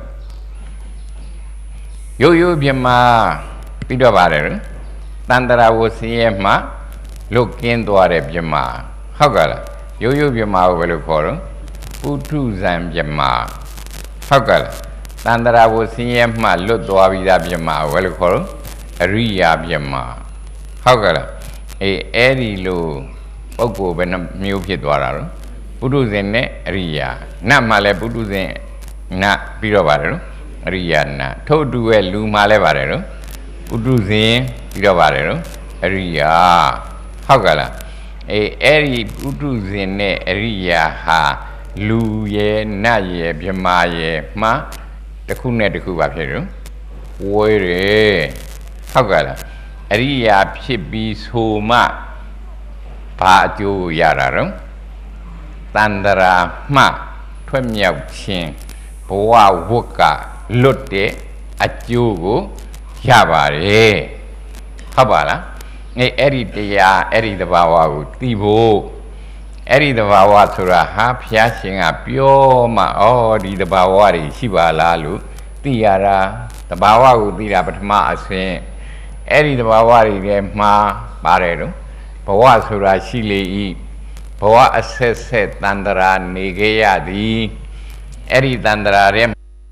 yo yo phía mà tí đó ba rồi tandra vô sinh ye mà lúc kiến đồ đẹp chấm mà học cái là yếu yếu chấm mà về lúc khó rồi putu zam chấm mà học cái là tandra vô sinh em mà lúc đồ bị ra chấm mà về lúc khó rồi riya chấm mà học cái là ấy ấy đi lu bốc cô bên nam miêu phía đồ rồi putu zam này riya nam mà lại putu zam na piro vào rồi အရိယာနာထို့တူရဲ့လူမှာလဲပါတယ်နော်ပုထုဇဉ်ပြီးတော့ပါတယ်နော်အရိယာဟုတ်ကလားအေးအဲ့ဒီပုထုဇဉ်နဲ့အရိယာဟာလူရဲ့နတ်ရဲ့မြမရဲ့မှာတစ်ခုနဲ့တစ်ခုပါဖြစ်တယ်ဝဲတယ်ဟုတ်ကလားအရိယာဖြစ်ပြီးဆိုမှဘာအကျိုးရတာတော့တန္တရာမှထွက်မြောက်ခြင်းဘဝဝတ်ကလွတ်တဲ့အကျိုးကိုရပါတယ်ဟုတ်ပါလားအဲအဲ့ဒီတရားအဲ့ဒီသဘာဝကိုသိဖို့အဲ့ဒီသဘာဝဆိုတာဟာဘုရားရှင်ကပြောမှဩဒီသဘာဝတွေရှိပါလားလို့သိရတာသဘာဝကိုသိတာပထမအဆင့်အဲ့ဒီသဘာဝတွေထဲမှာပါတယ်တော့ဘဝဆိုတာရှိလေ၏ဘဝအဆက်ဆက်တန္တရာနေခဲ့ရသည်အဲ့ဒီတန္တရာထဲ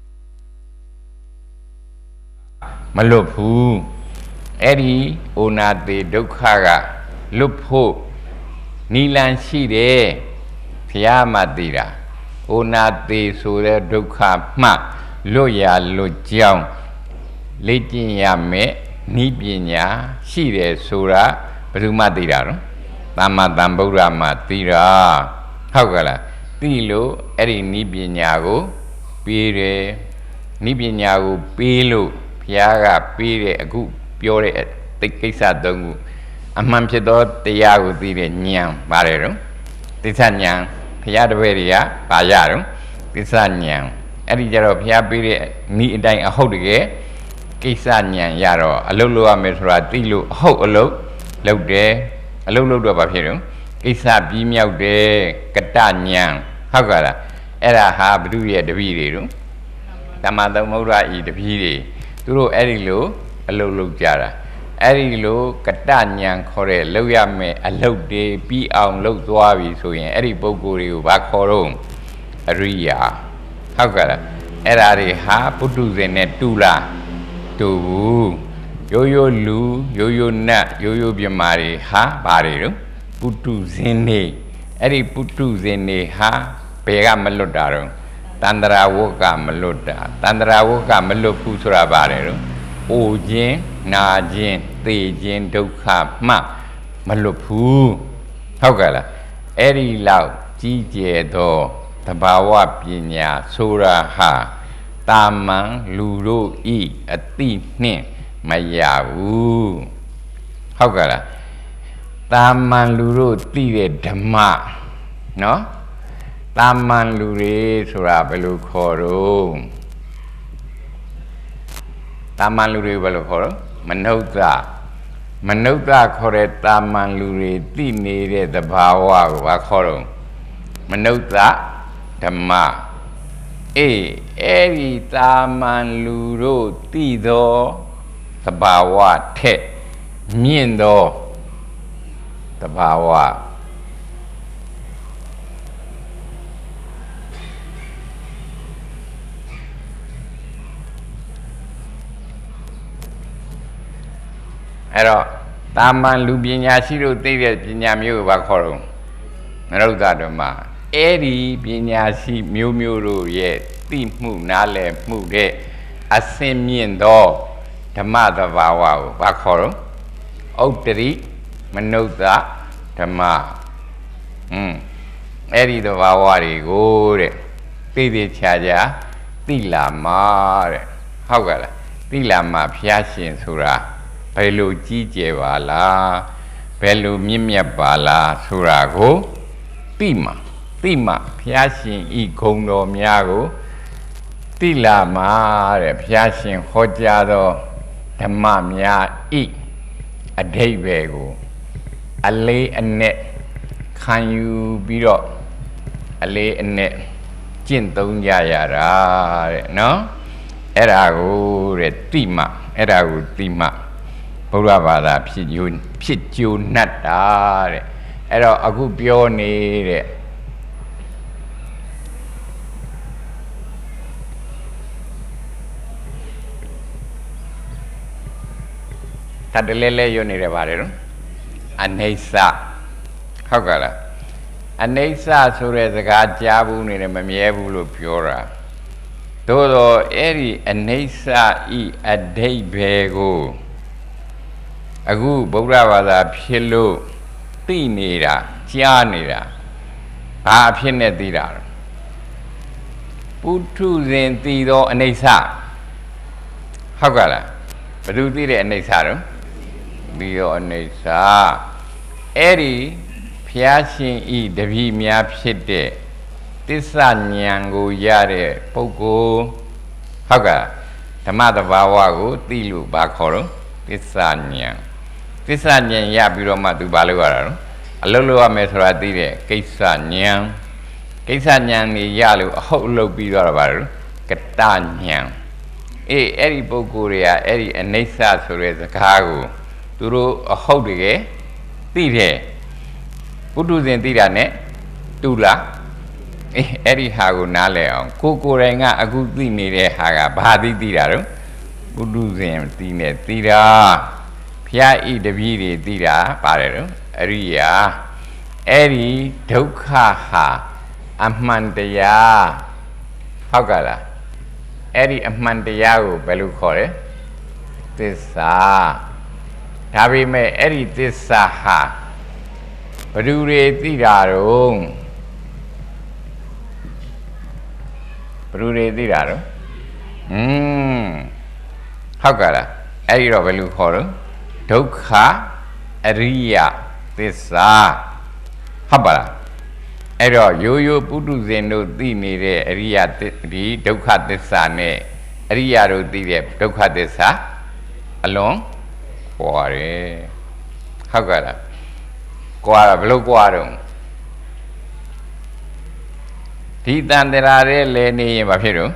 မလွတ်ဘူးအဲ့ဒီဩနာတိဒုက္ခကလွတ်ဖို့နိလန်ရှိတယ်ဘုရားမှသိတာဩနာတိဆိုတဲ့ဒုက္ခမှလွတ်ရလွတ်ကြောင်းလေ့ကျင့်ရမယ်နိပညာရှိတယ်ဆိုတာဘယ်သူမှသိတာနော်သမ္မာသမ္ဗုဒ္ဓမှသိတာဟုတ်ကလားသိလို့အဲ့ဒီနိပညာကိုပေးတယ်နိပညာကိုပေးလို့ဘုရားကပေးတဲ့အခုပြောတဲ့တိတ်ကိစ္စသုံးခုအမှန်ဖြစ်သောတရားကိုသိတဲ့ဉာဏ်ပါတယ်တော့သစ္စာဉာဏ်ဘုရားတပည့်တွေကပါရတော့သစ္စာဉာဏ်အဲ့ဒီကြတော့ဘုရားပေးတဲ့ဤအတိုင်းအဟုတ်တကယ်ကိစ္စဉာဏ်ရတော့အလုပ်လုပ်ရမယ်ဆိုတာသိလို့အဟုတ်အလုပ်လုပ်တယ်အလုပ်လုပ်တော့ဘာဖြစ်တော့ကိစ္စပြီးမြောက်တယ်ကတဉာဏ်ဟုတ်ကလားအဲ့ဒါဟာဘုသူရဲ့တပည့်တွေတို့သမ္မာသမ္ဗုဒ္ဓဤတပည့်တွေသူတို့အဲ့ဒီလိုအလုပ်လုပ်ကြတာအဲ့ဒီလိုကတဉာဏ်ခေါ်တဲ့လုပ်ရမယ်အလုပ်တွေပြီးအောင်လုပ်သွားပြီဆိုရင်အဲ့ဒီပုဂ္ဂိုလ်တွေကိုဘာခေါ်တော့အရိယာဟုတ်ကလားအဲ့ဒါတွေဟာပုထုဇဉ်နဲ့တူလားတူဘူးရိုးရိုးလူရိုးရိုးနတ်ရိုးရိုးပြမာတွေဟာဘာတွေတော့ပုထုဇဉ်တွေအဲ့ဒီပုထုဇဉ်တွေဟာဘယ်ကမလွတ်တာတော့တန္တရာဝတ်ကမလွတ်တာတန္တရာဝတ်ကမလွတ်ဘူးဆိုတာပါတယ်တော့အိုခြင်းနာခြင်းသေခြင်းဒုက္ခမှမလွတ်ဘူးဟုတ်ကဲ့လားအဲ့ဒီလောက်ကြီးကျယ်သောသဘာဝပညာဆိုတာဟာတာမန်လူတို့ဤအတိနှင့်မရဘူးဟုတ်ကဲ့လားတာမန်လူတို့သိတဲ့ဓမ္မနော်တာမန်လူတွေဆိုတာဘယ်လိုခေါ်တော့တာမန်လူတွေဘယ်လိုခေါ်တော့မနုဿမနုဿခေါ်တဲ့တာမန်လူတွေသိနေတဲ့သဘာဝကိုဘာခေါ်တော့မနုဿဓမ္မအေးအဲ့ဒီတာမန်လူတို့သိသောသဘာဝထက်မြင့်သောသဘာဝအဲ့တော့တာမန်လူပညာရှိတို့သိတဲ့ပညာမျိုးကိုဘာခေါ်တော့မနုဿဓမ္မအဲ့ဒီပညာရှိမျိုးမျိုးတို့ရဲ့သိမှုနားလည်မှုတဲ့အစင်မြင့်သောဓမ္မသဘာဝကိုဘာခေါ်တော့ဥတ္တရိမနုဿဓမ္မอืมအဲ့ဒီသဘာဝတွေကိုတဲ့သိသိချာချာသိလာမှာတဲ့ဟုတ်ကဲ့လားသိလာမှာဘုရားရှင်ဆိုတာဘယ်လိုကြီးကျယ်ပါလားဘယ်လိုမြင့်မြတ်ပါလားဆိုတာကိုသိမှာသိမှာဘုရားရှင်ဤဂုဏ်တော်များကိုသိလာမှာတဲ့ဘုရားရှင်ဟောကြားသောဓမ္မများဤအဓိပ္ပာယ်ကိုအလေးအနက်ခံယူပြီးတော့အလေးအနက်ကျင့်သုံးကြရတာတဲ့နော်အဲ့ဒါကိုတဲ့သိမှအဲ့ဒါကိုသိမှဘုရားဘာသာဖြစ်ယူဖြစ်ကြိုနှတ်တာတဲ့အဲ့တော့အခုပြောနေတဲ့တတလဲလဲရွနေတယ်ဗါတယ်နော်အနိစ္စဟုတ်ကဲ့လားအနိစ္စဆိုတဲ့စကားကြားဘူးနေတယ်မမြဲဘူးလို့ပြောတာ Todo eri anesa I adei bego. Agu Bogravada Pilo Tinira, Chianira. Ah, Pienetira. Putu Zentido anesa. Hagala. Badu dire anesa. Dio anesa. Eri Piachin I Devi Mia Pite. Tissa Nyango Yare Pogo Haga Tamada Bawago Tilu Bakoro Tissa Nyang Tissa Nyang Yabiroma to Baluaro Alolo Mesratire Kisa Nyang Kisa Nyang ni Yalu Holo Bidarabaru Katan Nyang E Eri Boguria Eri Anesa Sores Kago Turu a Hodige Tire Putu Zentirane Tula Eri Hago Nale, Coco Renga, a good thing near Haga, Badi Tira, Buduzim, Tine, Tira, Pia E. de Viri, Tira, Parero, Aria, Eri, Tokaha, Amantea, Hogala, Eri Amanteago, Belucore, Tissa, Tabi me Eri Tissaha, Padure Tira. Prude Diraro. Hm. Hagara. Eriro Belu Horo. Dokha Aria Tissa. Habara. Ero Yoyo Putu Zendo Dini de Aria di Dokha Tissa ne. Aria Rodi de Dokha Tissa. Along. Quare. Hagara. Quara Belu Quarum. Di Tanderare Leni Bafiro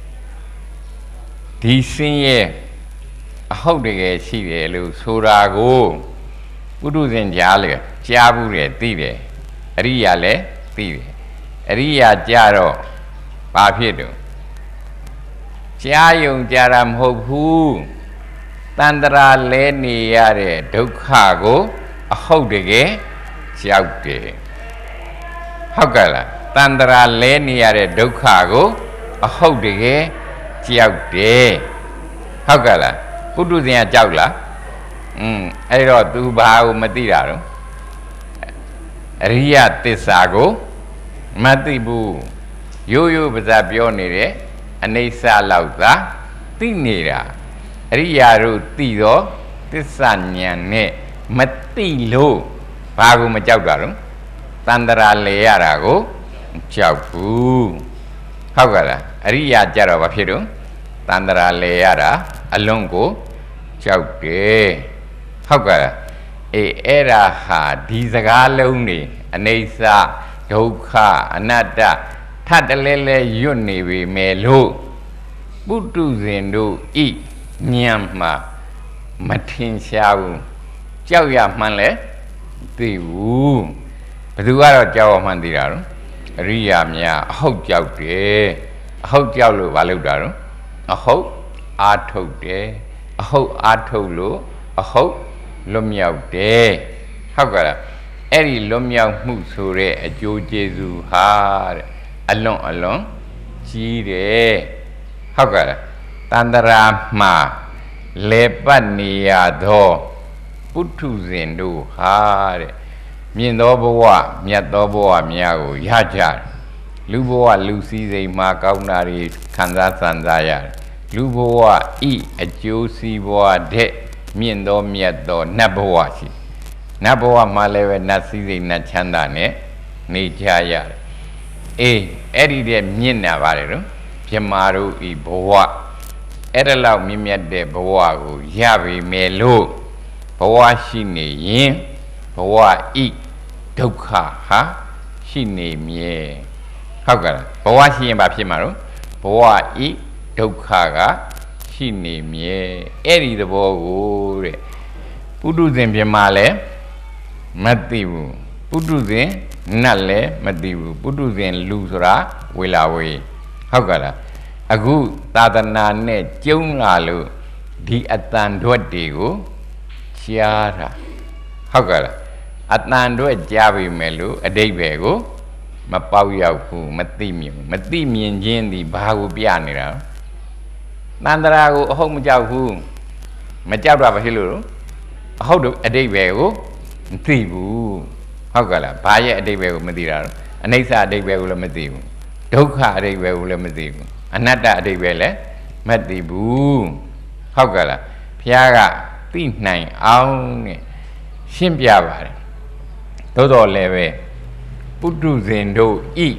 Di Sinye Hodige Sile Surago Uduzin Jale Jabure Tire Riale Tire Ria Jaro Bafiro Jayung Jaram Hopu Tandra Leni Yare Dokhago Hodige Jauke Hogala Tandra Leni Yare Dokhago, a Hodige, Jiaude. Hogala, Puduzia Jaula, Hm, Ero Dubao Madiraro, Ria Tisago, Matibu, Yoyo Bazabionere, Anesa Lauta, Tinira, Ria Rutido, Tisanyane, Matilo, Pago Majaugaro, Tandra Learago. Chaupu Hogala, Aria Jarava Firu, Tandra Leara, Alongo, Chaupe Hogala, E Era Ha, Dizagaloni, Anesa, Yoka, Anata, Tatalele Yunivi Melu, Butu Zendu, E, Nyama, Matin Shau, Jauya Male, Tiwu, Paduaro Jawa Mandiraru. Ria Mia, a hope out there, a hope Yalu Valudaro, a hope art hope there, a hope art holo, a hope Lumia there. Hogara, Eri Lumia Musure, a Joe Jesu hard, along along, Chire, Hogara, Tandara Ma, Lepania do, Putu Zendu hard. Miendoboa, Miatoboa, Miago, Yajar, Luboa, Lucy, Macaunari, Kansas Sanzaya, Luboa, E, a Josie Boa de Miendo Miato, Naboashi, Naboa Maleve, Nasi, Nachandane, Nijaya, E, Eddie de Miena Valero, Piamaru, E, Boa, Edala Mimia de Boago, Yavi, Melo, Boashi, Yin. Bawa I Dokha ha Shine Mie Hogara Bawa Shin Bapimaro Bawa I Dokha ga Shine Mie Eri the Bogu Pudu Zin Pimale Matibu Pudu Zin Nale Matibu Pudu Zin Lusra Wilawe Hogara Agu Tadana Ne Junglalu Di Atan Dwadigo Chiara Hogara Atnan do a Javi Melu, a day bego, mà bao giờ cũng mà tìm nhiều mà tìm miền trên thì ba của bia này đó nan ra của không cháu cũng mà cháu ra phải hiểu không được ở đây về của tìm vụ không gọi là ba giờ ở đây về của mình đi ra anh ấy ở đây về của là mình tìm đâu khác ở đây về của là mình tìm anh ấy ở đây về là mình tìm vụ không gọi là phía cả tin này ông này xin bia vào tôi đó là về bút du dân đồ y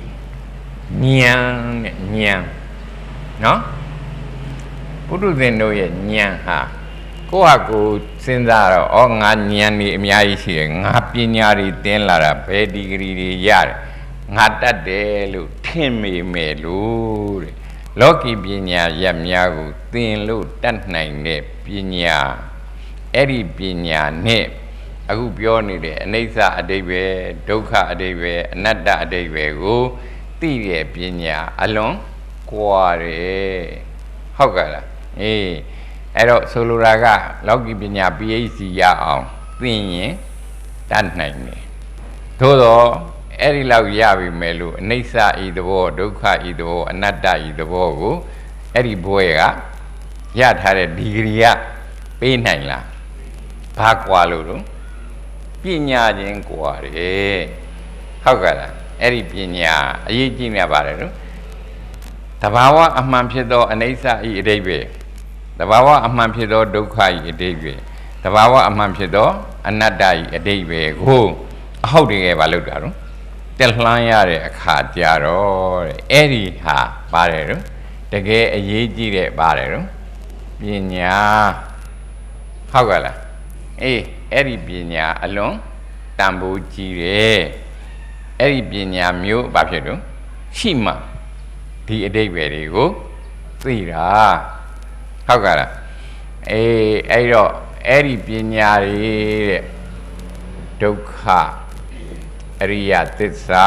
nhang nhang nó bút du dân đồ ye nhang ha cô à cô sinh ra rồi ở ngã nhang đi miai xí ngã pin nhà đi tiền là ra bé đi đi đi ya ngã ta để lu thiên mê mê lu lúc cái pin nhà yam nhà cô tiền lu tận này nè pin nhà ấy đi pin nhà nè akuပြောနေတဲ့အိဋ္ဌအဓိပ္ပာယ်ဒုက္ခအဓိပ္ပာယ်အနတ္တအဓိပ္ပာယ်ကိုသိတဲ့ပညာအလွန်ကွာတယ်ဟုတ်ကဲ့လားအေးအဲ့တော့ဆိုလိုတာကလောကီပညာ PhD ရအောင်သိရင်တတ်နိုင်တယ်သို့တော့အဲ့ဒီလောက်ရပြီမဲ့လို့အိဋ္ဌဤသဘောဒုက္ခဤသဘောအနတ္တဤသဘောကိုအဲ့ဒီဘွဲကရထားတဲ့ဒီဂရီကပေးနိုင်လားဘာကွာလို့တော့ပညာချင်းကွာတယ်ဟုတ်ကဲ့လားအဲ့ဒီပညာအရေးကြီးနေပါတယ်နော်တဘာဝအမှန်ဖြစ်သောအနိစ္စဤအဓိပ္ပာယ်တဘာဝအမှန်ဖြစ်သောဒုက္ခဤအဓိပ္ပာယ်တဘာဝအမှန်ဖြစ်သောအနတ္တဤအဓိပ္ပာယ်ကိုအဟုတ်တကယ်ပါလို့တာနော်တက်လှမ်းရတဲ့အခါကြတော့အဲ့ဒီဟာပါတယ်နော်တကယ်အရေးကြီးတဲ့ပါတယ်နော်ပညာဟုတ်ကဲ့လားအေးအဲ့ဒီပညာအလွန်တန်ဖိုးကြီးတယ်အဲ့ဒီပညာမျိုးဘာဖြစ်တော့ရှိမှဒီအတိတ်ပဲတွေကိုသိတာဟုတ်ကဲ့လားအေးအဲ့တော့အဲ့ဒီပညာတွေတဲ့ဒုက္ခအရိယသစ္စာ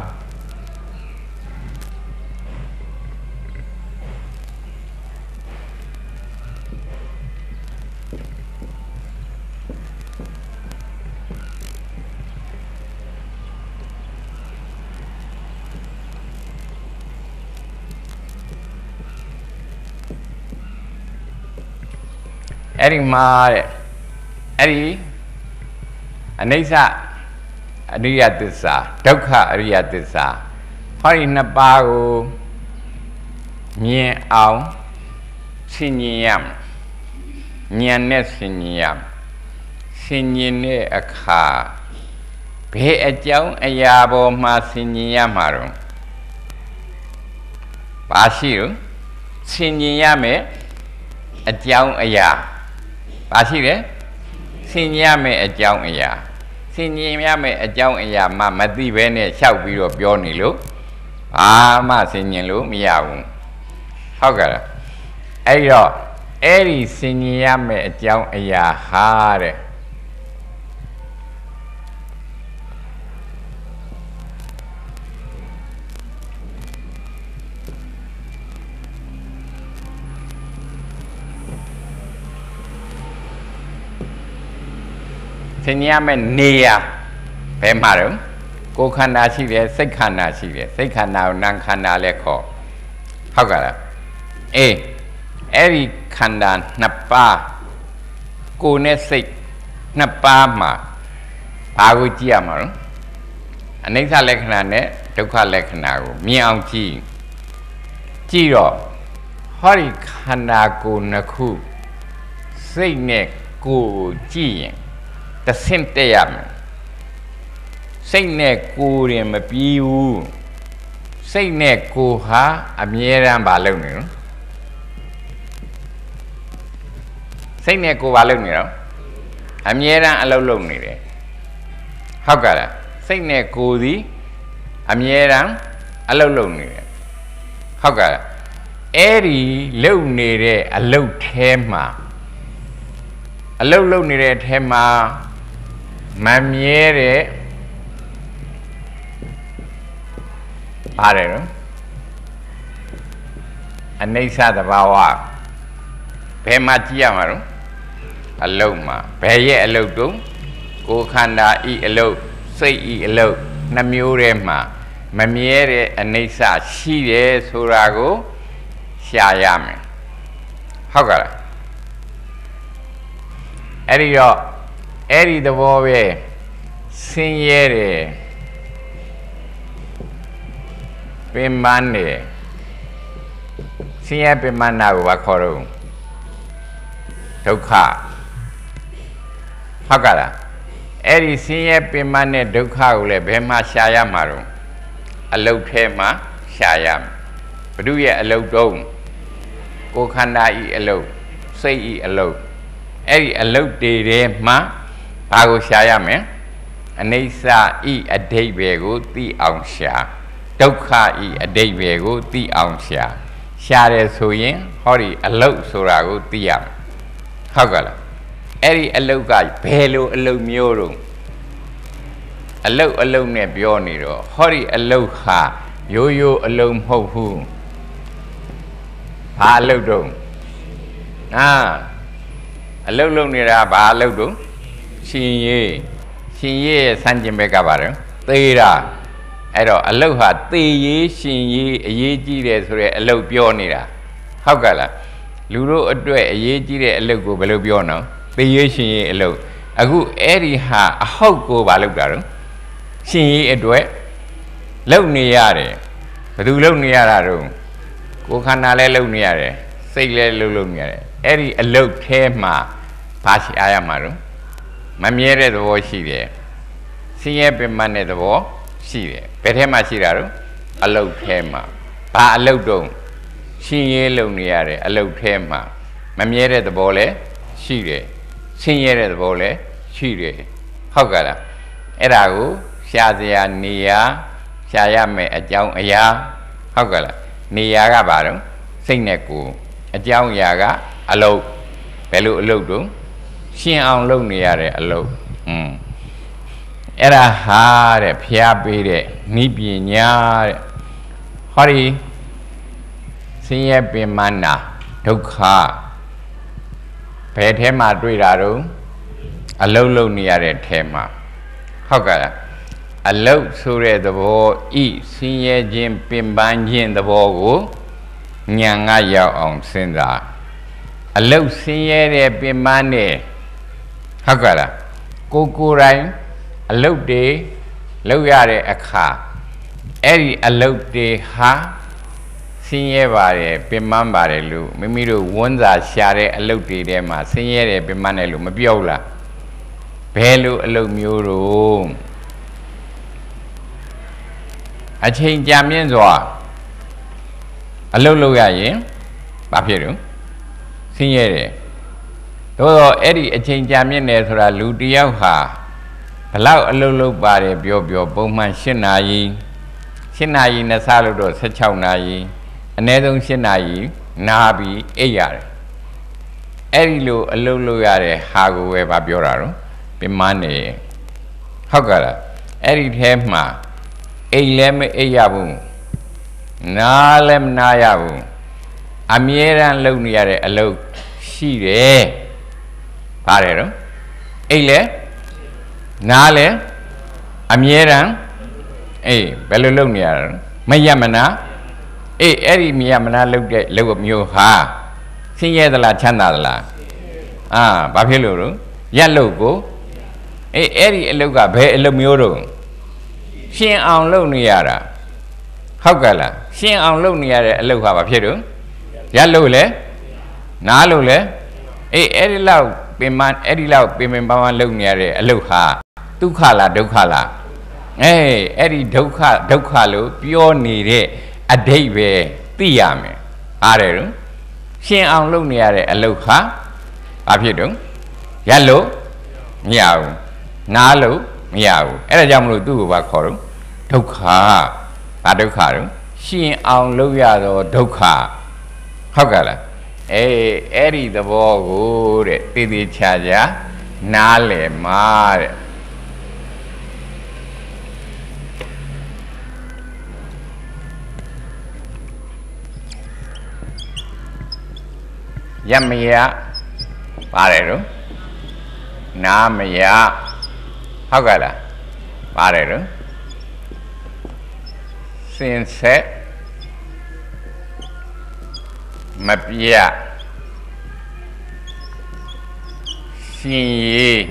အဲ့ဒီမှာတဲ့အဲ့ဒီအနိစ္စအရိယသစ္စာဒုက္ခအရိယသစ္စာဟောဒီနှစ်ပါးကိုမြင်အောင်ဆင်ញင်ရမယ်ဉာဏ်နဲ့ဆင်ញင်ရမယ်ဆင်ញင်တဲ့အခါဘယ်အကြောင်းအရာပေါ်မှာဆင်ញင်ရမှာတော့ပါရှိလို့ဆင်ញင်ရမယ်အကြောင်းအရာပါရှိတယ်ဆင်ញင်ရမယ်အကြောင်းအရာဆင်ញင်ရမယ်အကြောင်းအရာမှမသိဘဲနဲ့လျှောက်ပြီးတော့ပြောနေလို့ဘာမှဆင်ញင်လို့မရဘူးဟုတ်ကဲ့လားအဲ့တော့အဲ့ဒီဆင်ញင်ရမယ်အကြောင်းအရာဟာတဲ့ဆင်ញင်ရမယ်နေရာဘယ်မှာတော့ကိုယ်ခန္ဓာရှိတယ်စိတ်ခန္ဓာရှိတယ်စိတ်ခန္ဓာကိုနာမ်ခန္ဓာလည်းခေါ်ဟုတ်ကဲ့လားအေးအဲ့ဒီခန္ဓာနှစ်ပါးကိုယ်နဲ့စိတ်နှစ်ပါးမှာဘာကိုကြည့်ရမှာလဲအနိစ္စလက္ခဏာနဲ့ဒုက္ခလက္ခဏာကိုမြင်အောင်ကြည့်ကြည့်တော့ဟောဒီခန္ဓာကိုယ်နှစ်ခုစိတ်နဲ့ကိုယ်ကိုကြည့်ရင်တဆင့်တက်ရမယ်စိတ်နဲ့ကိုယ်ရင်မပြီးဘူးစိတ်နဲ့ကိုယ်ဟာအမြဲတမ်းဘာလုပ်နေနော်စိတ်နဲ့ကိုယ်ဘာလုပ်နေတော့အမြဲတမ်းအလုပ်လုပ်နေတယ်ဟုတ်ကဲ့လားစိတ်နဲ့ကိုယ်သည်အမြဲတမ်းအလုပ်လုပ်နေတယ်ဟုတ်ကဲ့လားအဲ့ဒီလုပ်နေတဲ့အလုပ်ထဲမှာအလုပ်လုပ်နေတဲ့အထဲမှာမမြဲတဲ့ပါတယ်နော်အနိစ္စသဘာဝဘယ်မှာကြည့်ရမှာတော့အလုံးမှာဘယ်ရဲ့အလုံးတုံးကိုယ်ခန္ဓာဤအလုံးစိတ်ဤအလုံးနှမျိုးထဲမှာမမြဲတဲ့အနိစ္စရှိတယ်ဆိုတာကိုရှာရမယ်ဟုတ်ကဲ့အဲ့ဒီတော့အဲ့ဒီသဘောပဲဆင်းရဲတယ်ပင်ပန်းတယ်ဆင်းရဲပင်ပန်းတာကိုဘာခေါ်တော့ဒုက္ခဟုတ်ကဲ့လားအဲ့ဒီဆင်းရဲပင်ပန်းတဲ့ဒုက္ခကိုလည်းဘယ်မှာရှာရမှာတော့အလုတ်ထဲမှာရှာရမယ်ဘုဒ္ဓရဲ့အလုတ်တုံးကိုယ်ခန္ဓာဤအလုတ်စိတ်ဤအလုတ်အဲ့ဒီအလုတ်တွေထဲမှာဘာကိုရှာရမယ်အနိစ္စဤအဓိပ္ပာယ်ကိုသိအောင်ရှာဒုက္ခဤအဓိပ္ပာယ်ကိုသိအောင်ရှာရှာတယ်ဆိုရင်ဟောဒီအလုတ်ဆိုတာကိုသိရမယ်ဟုတ်ကဲ့လားအဲ့ဒီအလုတ်ကဘယ်လိုအလုတ်မျိုးတော့အလုတ်အလုတ်နဲ့ပြောနေတော့ဟောဒီအလုတ်ဟာရိုးရိုးအလုတ်မဟုတ်ဘူးဘာအလုတ်တော့အာအလုတ်လုံးနေတာဘာအလုတ်တော့ရှင်ရေးရှင်ရေးရဲ့စံကျင်ဘက်ကပါတယ်သေတာအဲ့တော့အလုတ်ဟာသေရေးရှင်ရေးအရေးကြီးတယ်ဆိုရဲအလုတ်ပြောနေတာဟုတ်ကဲ့လားလူတို့အတွက်အရေးကြီးတဲ့အလုတ်ကိုဘယ်လိုပြောနော်သေရေးရှင်ရေးအလုတ်အခုအဲ့ဒီဟာအဟုတ်ကိုဘာလုပ်တာတော့ရှင်ရေးအတွက်လုံနေရတယ်ဘယ်သူလုံနေရတာတော့ကိုယ်ခန္ဓာလည်းလုံနေရတယ်စိတ်လည်းလုံလုံနေရတယ်အဲ့ဒီအလုတ်ထဲမှာဘာရှိအားရမှာတော့မမြဲတဲ့သဘောရှိတယ်ဆင်းရဲပင်ပန်းတဲ့သဘောရှိတယ်ဘယ်ထဲမှာရှိတာတော့အလုတ်ထဲမှာဘာအလုတ်တော့ရှင်ရဲလုံနေရတယ်အလုတ်ထဲမှာမမြဲတဲ့သဘောလည်းရှိတယ်ဆင်းရဲတဲ့သဘောလည်းရှိတယ်ဟုတ်ကဲ့လားအဲ့ဒါကိုရှားစရာနေရာရှားရမယ်အကြောင်းအရာဟုတ်ကဲ့လားနေရာကဘာတော့စိတ်နဲ့ကိုယ်အကြောင်းအရာကအလုတ်ဘယ်လိုအလုတ်တော့ရှင်းအောင်လုပ်နေရတဲ့အလုပ်อืมအဲ့ဒါဟာတဲ့ဖျားပေးတဲ့နိပညာတဲ့ဟောဒီဆင်းရဲပင်မနာဒုက္ခဘယ်ထဲမှာတွေ့တာတော့အလုတ်လုပ်နေရတဲ့ထဲမှာဟုတ်ကဲ့လားအလုတ်ဆိုတဲ့သဘောဤဆင်းရဲခြင်းပင်ပန်းခြင်းသဘောကိုဉာဏ်ကရောက်အောင်စဉ်းစားအလုတ်ဆင်းရဲတဲ့ပင်ပန်းတဲ့ဟုတ်ကဲ့လားကိုကိုယ်တိုင်အလုတ်တွေလောက်ရတဲ့အခါအဲ့ဒီအလုတ်တွေဟာဆင်းရဲပါတယ်ပင်ပန်းပါတယ်လို့မိမိတို့ဝန်းစာရှာတဲ့အလုတ်တွေထဲမှာဆင်းရဲတယ်ပင်ပန်းတယ်လို့မပြောဘူးလားဘယ်လိုအလုတ်မျိုးတော့အချိန်ကြာမြင့်စွာအလုတ်လောက်ရရင်ဘာဖြစ်တော့ဆင်းရဲတယ်သို့တော့အဲ့ဒီအချိန်ကြာမြင့်တယ်ဆိုတာလူတစ်ယောက်ဟာဘလောက်အလုပ်လုပ်ပါတယ်ပြောပြောပုံမှန်၈နာရီ၈နာရီနဲ့စားလို့တော့၁၆နာရီအနည်းဆုံး၈နာရီနားပြီးအိပ်ရတယ်အဲ့ဒီလိုအလုပ်လုပ်ရတဲ့ဟာကိုပဲဗာပြောတာတော့ပင်မနေဟုတ်ကဲ့လားအဲ့ဒီထဲမှာအိပ်လည်းမအိပ်ရဘူးနားလည်းမနားရဘူးအမြဲတမ်းလုပ်နေရတဲ့အလုပ်ရှိတယ်ပါတယ်တော့အိတ်လေနားလေအမြဲတမ်းအေးဘယ်လိုလုပ်နေရတာမရမနာအေးအဲ့ဒီမရမနာလုပ်တဲ့လုပ်မျိုးဟာဆင်းရဲသလားချမ်းသာသလားအာဘာဖြစ်လို့တော့ရက်လို့ကိုအေးအဲ့ဒီအလုပ်ကဘယ်အလုပ်မျိုးတော့ရှင်းအောင်လုပ်နေရတာဟုတ်ကဲ့လားရှင်းအောင်လုပ်နေရတဲ့အလုပ်ကဘာဖြစ်တော့ရက်လို့လေနားလို့လေအေးအဲ့ဒီလောက်ပင်မအဲ့ဒီလောက်ပင်ပင်ပန်းပန်းလုပ်နေရတဲ့အလုပ်ဟာဒုက္ခလားဒုက္ခလားအေးအဲ့ဒီဒုက္ခဒုက္ခလို့ပြောနေတဲ့အဓိပ္ပာယ်သိရမယ်အားတယ်တော့ရှင်းအောင်လုပ်နေရတဲ့အလုပ်ဟာဘာဖြစ်တော့ရက်လို့မရဘူးနားလို့မရဘူးအဲ့ဒါကြောင့်မလို့သူ့ကိုဘာခေါ်တော့ဒုက္ခဘာဒုက္ခတော့ရှင်းအောင်လုပ်ရတော့ဒုက္ခဟုတ်ကဲ့လားအေးအဲ့ဒီသဘောကိုတဲ့တည်တည်ချာချာနားလည်မှာတဲ့ရမရပါတယ်တော့နားမရဟုတ်ကဲ့လားပါတယ်တော့ sin set mapia sin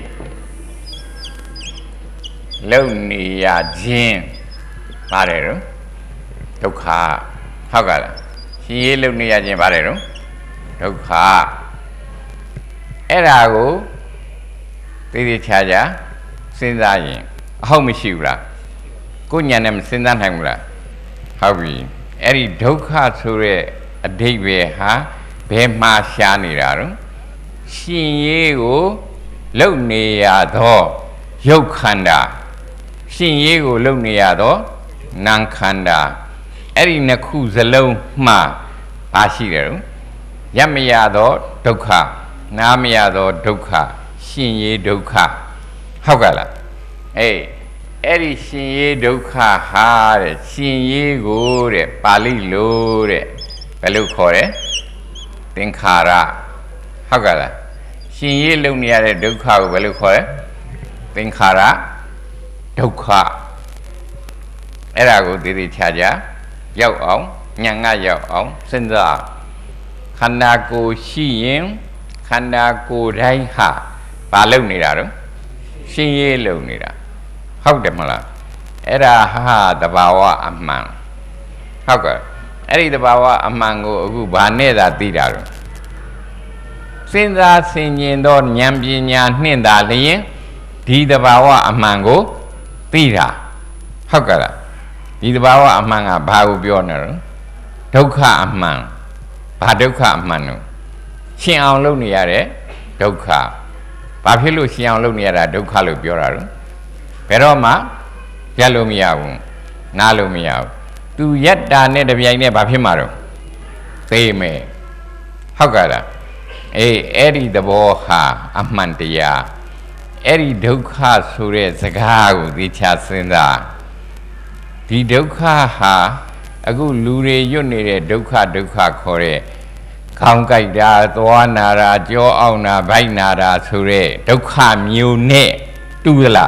lâu ni ya jinပါတယ်တော့ဒုက္ခဟုတ်ကဲ့လားရှင်ရေးလုံနေရခြင်းပါတယ်တော့ဒုက္ခအဲ့ဒါကိုသိသိချာချာစဉ်းစားရင်အဟုတ်မရှိဘူးလားကိုညာနဲ့မစဉ်းစားနိုင်ဘူးလားဟုတ်ပြီအဲ့ဒီဒုက္ခဆိုတဲ့အဓိပ္ပာယ်ဟာဘယ်မှာရှားနေတာတော့ရှင်ရေးကိုလုံနေရသောရုပ်ခန္ဓာရှင်ရေးကိုလုံနေရသောနာမ်ခန္ဓာအဲ့ဒီနှစ်ခုစလုံးမှပါရှိတယ်တော့ရမရသောဒုက္ခနာမရသောဒုက္ခရှင်ရေးဒုက္ခဟုတ်ကဲ့လားအေးအဲ့ဒီရှင်ရေးဒုက္ခဟာတဲ့ရှင်ရေးကိုတဲ့ပါဠိလိုတဲ့ဘယ်လိုခေါ်တယ်သင်္ခါရဟုတ်ကဲ့လားရှင်ရေးလုံနေရတဲ့ဒုက္ခကိုဘယ်လိုခေါ်လဲသင်္ခါရဒုက္ခအဲ့ဒါကိုတည်တည်ချာချာရောက်အောင်ဉာဏ်ကရောက်အောင်စဉ်းစားခန္ဓာကိုယ်ရှိရင်ခန္ဓာကိုယ်တိုင်းဟာဘာလုံနေတာတော့ရှင်ရေးလုံနေတာဟုတ်တယ်မလားအဲ့ဒါဟာတဘာဝအမှန်ဟုတ်ကဲ့အဲ့ဒီတဘာဝအမှန်ကိုအခုဘာနဲ့သာသိတာတော့စဉ်းစားဆင်ခြင်သောဉာဏ်ပညာနှင့်သာလျင်ဒီတဘာဝအမှန်ကိုသိတာဟုတ်ကဲ့လားဒီတဘာဝအမှန်ကဘာကိုပြောနေတော့ဒုက္ခအမှန်ဘာဒုက္ခအမှန်လို့ရှင်းအောင်လုပ်နေရတဲ့ဒုက္ခဘာဖြစ်လို့ရှင်းအောင်လုပ်နေရတာဒုက္ခလို့ပြောတာတော့ဘယ်တော့မှရက်လို့မရဘူးနားလို့မရဘူးသူရက်တာနဲ့တပြိုင်နဲ့ဘာဖြစ်မှာတော့သိမယ်ဟုတ်ကဲ့လားအေးအဲ့ဒီသဘောဟာအမှန်တရားအဲ့ဒီဒုက္ခဆိုတဲ့စကားကိုသိချစဉ်းစားဒီဒုက္ခဟာအခုလူတွေရွတ်နေတဲ့ဒုက္ခဒုက္ခခေါ်တဲ့ခေါင်းကိုက်တာသွားနာတာကြောအောင်တာဗိုက်နာတာဆိုတဲ့ဒုက္ခမျိုးနဲ့တူသလား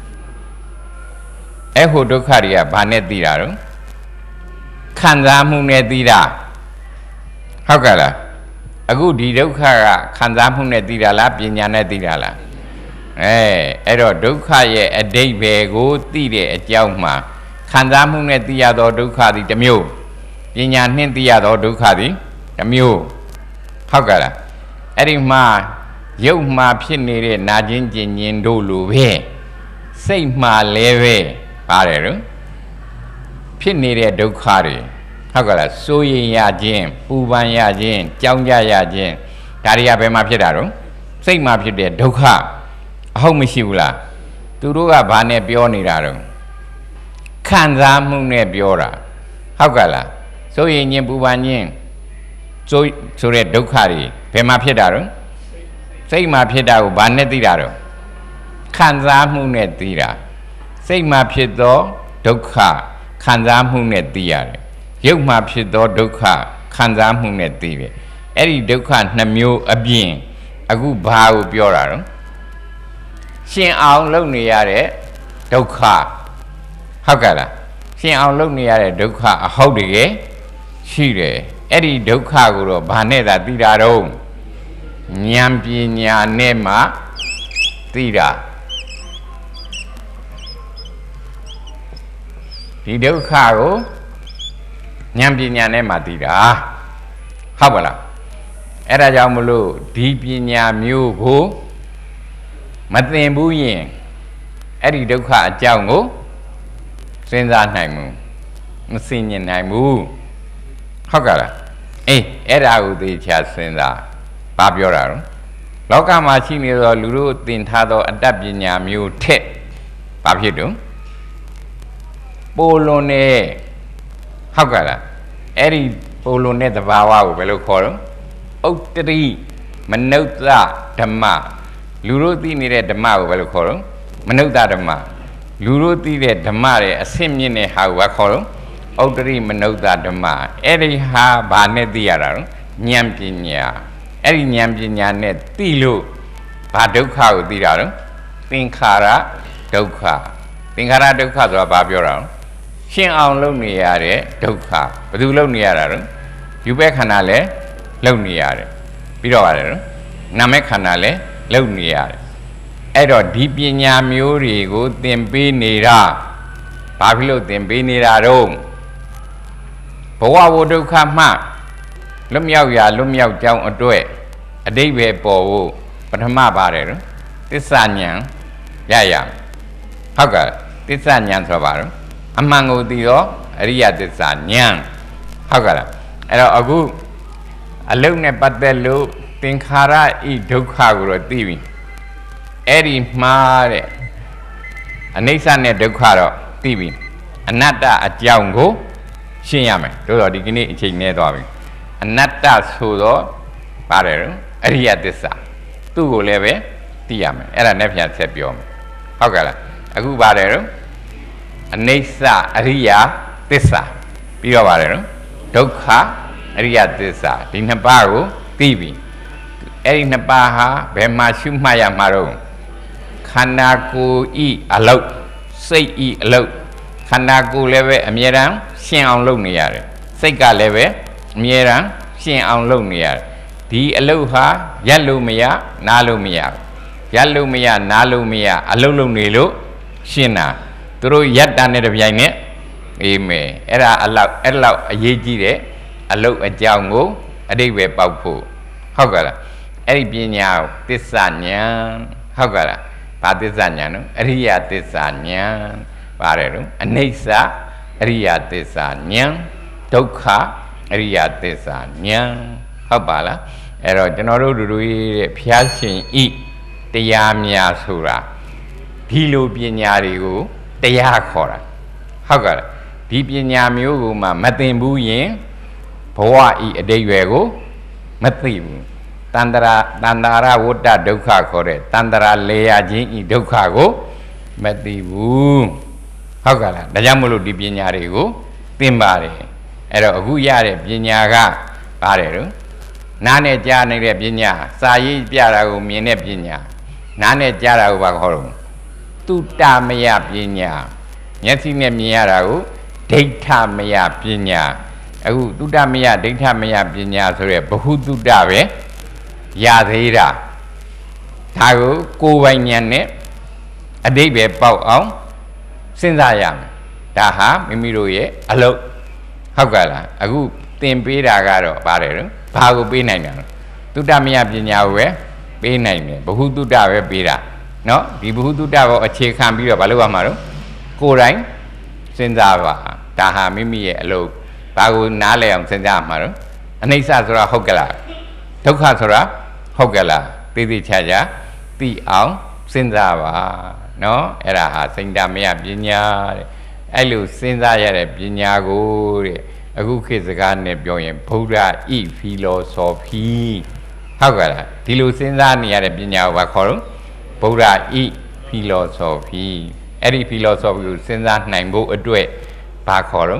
အဲ့ဟိုဒုက္ခတွေကဘာနဲ့သိတာတော့ခံစားမှုနဲ့သိတာဟုတ်ကဲ့လားအခုဒီဒုက္ခကခံစားမှုနဲ့သိတာလားပညာနဲ့သိတာလားအဲအဲ့တော့ဒုက္ခရဲ့အဓိပ္ပာယ်ကိုသိတဲ့အကြောင်းမှာခံစားမှုနဲ့သိရသောဒုက္ခသည်တစ်မျိုးပညာနှင့်သိရသောဒုက္ခသည်တစ်မျိုးဟုတ်ကဲ့လားအဲ့ဒီမှာရုပ်မှာဖြစ်နေတဲ့နာခြင်းကျင်ញင်တို့လိုပဲစိတ်မှာလည်းပဲပါတယ်နော်ဖြစ်နေတဲ့ဒုက္ခတွေဟုတ်ကဲ့လားစိုးရင်ရခြင်းပူပန်ရခြင်းကြောင်းကြရခြင်းဒါတွေကဘယ်မှာဖြစ်တာတော့စိတ်မှာဖြစ်တဲ့ဒုက္ခအဟုတ်မရှိဘူးလားသူတို့ကဘာနဲ့ပြောနေတာတော့ခံစားမှုနဲ့ပြောတာဟုတ်ကဲ့လားစိုးရင်ခြင်းပူပန်ခြင်းဆိုဆိုတဲ့ဒုက္ခတွေဘယ်မှာဖြစ်တာတော့စိတ်မှာဖြစ်တာကိုဘာနဲ့သိတာတော့ခံစားမှုနဲ့သိတာစိတ်မှာဖြစ်သောဒုက္ခခံစားမှုနဲ့သိရတယ်ရုပ်မှာဖြစ်သောဒုက္ခခံစားမှုနဲ့သိတယ်အဲ့ဒီဒုက္ခနှစ်မျိုးအပြင်အခုဘာကိုပြောတာတော့ရှင်အောင်လုပ်နေရတဲ့ဒုက္ခဟုတ်ကဲ့လားရှင်အောင်လုပ်နေရတဲ့ဒုက္ခအဟုတ်တကယ်ရှိတယ်အဲ့ဒီဒုက္ခကိုတော့ဘာနဲ့သာသိတာတော့ဉာဏ်ပညာနဲ့မှသိတာဒီဒုက္ခကိုဉာဏ်ပညာနဲ့မှသိတာဟုတ်ပါလားအဲ့ဒါကြောင့်မလို့ဒီပညာမျိုးကိုမသိဘူးရင်အဲ့ဒီဒုက္ခအကြောင်းကိုစဉ်းစားနိုင်မှုမသိမြင်နိုင်ဘူးဟုတ်ကဲ့လားအေးအဲ့ဒါကိုသိချစဉ်းစားဘာပြောတာတော့လောကမှာရှိနေသောလူတို့သင်ထားသောအတတ်ပညာမျိုးထက်ဘာဖြစ်တော့ပိုလွန်နေဟုတ်ကဲ့လားအဲ့ဒီပိုလွန်တဲ့သဘာဝကိုဘယ်လိုခေါ်တော့ဥတ္တရိမနုဿဓမ္မလူတို့သိနေတဲ့ဓမ္မကိုဘယ်လိုခေါ်တော့မနုဿဓမ္မလူတို့သိတဲ့ဓမ္မရဲ့အဆင့်မြင့်တဲ့ဟာကိုဘာခေါ်တော့ဥတ္တရိမနုဿဓမ္မအဲ့ဒီဟာဘာနဲ့သိရတာတော့ဉာဏ်ပညာအဲ့ဒီဉာဏ်ပညာနဲ့သိလို့ဘာဒုက္ခကိုသိတာတော့သင်္ခါရဒုက္ခသင်္ခါရဒုက္ခဆိုတာဘာပြောတာလဲရှင်အောင်လုပ်နေရတဲ့ဒုက္ခဘယ်သူလုပ်နေရတာလဲယူပဲခန္ဓာလည်းလုပ်နေရတယ်ပြီးတော့ရတယ်နော်နာမည်ခန္ဓာလည်းလုပ်နေရတယ်အဲ့တော့ဒီပညာမျိုးတွေကိုသင်ပေးနေတာဘာဖြစ်လို့သင်ပေးနေတာတော့ဘဝဝဒုက္ခမှလွတ်မြောက်ရာလွတ်မြောက်ကြောင်းအတွက်အတိတ်ပဲပေါ်ဖို့ပထမပါတယ်နော်သစ္စာဉာဏ်ရရဟုတ်ကဲ့သစ္စာဉာဏ်ဆိုပါတော့အမှန်ကိုသိတော့အရိယသစ္စာဉာဏ်ဟုတ်ကဲ့လားအဲ့တော့အခုအလုံးနဲ့ပတ်သက်လို့သင်္ခါရဤဒုက္ခကိုတော့သိပြီအဲ့ဒီမှားတဲ့အနိစ္စနဲ့ဒုက္ခတော့သိပြီအနတ္တအကြောင်းကိုရှင်းရမယ်တို့တော့ဒီကနေ့အချိန်နဲ့သွားပြီအနတ္တဆိုတော့ပါတယ်နော်အရိယသစ္စာသူ့ကိုလည်းပဲသိရမယ်အဲ့ဒါနဲ့ပြန်ဆက်ပြောမယ်ဟုတ်ကဲ့လားအခုပါတယ်နော်အနိစ္စအရိယသစ္စာပြီးတော့ပါတယ်နော်ဒုက္ခအရိယသစ္စာဒီနှစ်ပါးကိုသိပြီအဲ့ဒီနှစ်ပါးဟာဘယ်မှာရှုမှတ်ရမှာတော့ခန္ဓာကိုယ်ဤအလုတ်စိတ်ဤအလုတ်ခန္ဓာကိုယ်လည်းပဲအမြဲတမ်းရှင်းအောင်လုပ်နေရတယ်စိတ်ကလည်းပဲအမြဲတမ်းရှင်းအောင်လုပ်နေရတယ်ဒီအလုတ်ဟာရက်လို့မရနားလို့မရရက်လို့မရနားလို့မရအလုတ်လုပ်နေလို့ရှင်းတာသူတို့ရက်တာနဲ့တပြိုင်နက်အေးမယ်အဲ့ဒါအလောက်အဲ့လောက်အရေးကြီးတဲ့အလုတ်အကြောင်းကိုအတိတ်ပဲပေါက်ဖို့ဟုတ်ကဲ့လားအဲ့ဒီပညာကိုသစ္စာဉာဏ်ဟုတ်ကဲ့လားဘာသစ္စာဉာဏ်နော်အရိယသစ္စာဉာဏ်ပါတယ်နော်အနိစ္စအရိယသစ္စာဉာဏ်ဒုက္ခအရိယသစ္စာဉာဏ်ဟုတ်ပါလားအဲ့တော့ကျွန်တော်တို့လူတို့ရဲ့ဖျားရှင်ဤတရားများဆိုတာဒီလိုပညာတွေကိုတရားခေါ်တာဟုတ်ကဲ့လားဒီပညာမျိုးကိုမှမသိဘူးရင်ဘဝဤအတိတ်ရွယ်ကိုမသိဘူးတန္တရာတန္တာရဝတ္တဒုက္ခခေါ်တဲ့တန္တရာလေရခြင်းဤဒုက္ခကိုမသိဘူးဟုတ်ကဲ့လားဒါကြောင့်မလို့ဒီပညာတွေကိုသင်ပါတယ်အဲ့တော့အခုရတဲ့ပညာကပါတယ်တော့နားနဲ့ကြားနေတဲ့ပညာစာရေးပြတာကိုမြင်တဲ့ပညာနားနဲ့ကြားတာကိုဘာခေါ်တော့တုတ္တမယပညာမျက်စိနဲ့မြင်ရတာကိုဒိဋ္ဌမယပညာအခုတုတ္တမယဒိဋ္ဌမယပညာဆိုရဲဘဟုတုတ္တပဲရသေးတာဒါကိုကိုယ်ပိုင်ဉာဏ်နဲ့အတိတ်ပဲပေါက်အောင်စဉ်းစားရမယ်ဒါဟာမိမိတို့ရဲ့အလုပ်ဟုတ်ကဲ့လားအခုသင်ပေးတာကတော့ပါတယ်နော်ဘာကိုပေးနိုင်တယ်တုတ္တမယပညာကိုပဲပေးနိုင်တယ်ဘဟုတုတ္တပဲပေးတာနော်ဒီဘဟုတုတ္တကိုအခြေခံပြီးတော့ဘာလုပ်ရမှာတော့ကိုယ်တိုင်စဉ်းစားပါဒါဟာမိမိရဲ့အလုပ်ဘာကိုနားလည်အောင်စဉ်းစားမှာတော့အနိစ္စဆိုတာဟုတ်ကဲ့လားဒုက္ခဆိုတာဟုတ်ကဲ့လားသိသိချာချာသိအောင်စဉ်းစားပါနော်အဲ့ဒါဟာစိတ္တမယပညာတဲ့အဲ့လိုစဉ်းစားရတဲ့ပညာကိုတဲ့အခုခေတ်စကားနဲ့ပြောရင်ဗုဒ္ဓဤဖီလိုဆိုဖီဟုတ်ကဲ့လားဒီလိုစဉ်းစားနေရတဲ့ပညာကိုဘာခေါ်တော့ဗုဒ္ဓဤဖီလိုဆိုဖီအဲ့ဒီဖီလိုဆိုဖီကိုစဉ်းစားနိုင်ဖို့အတွက်ဘာခေါ်တော့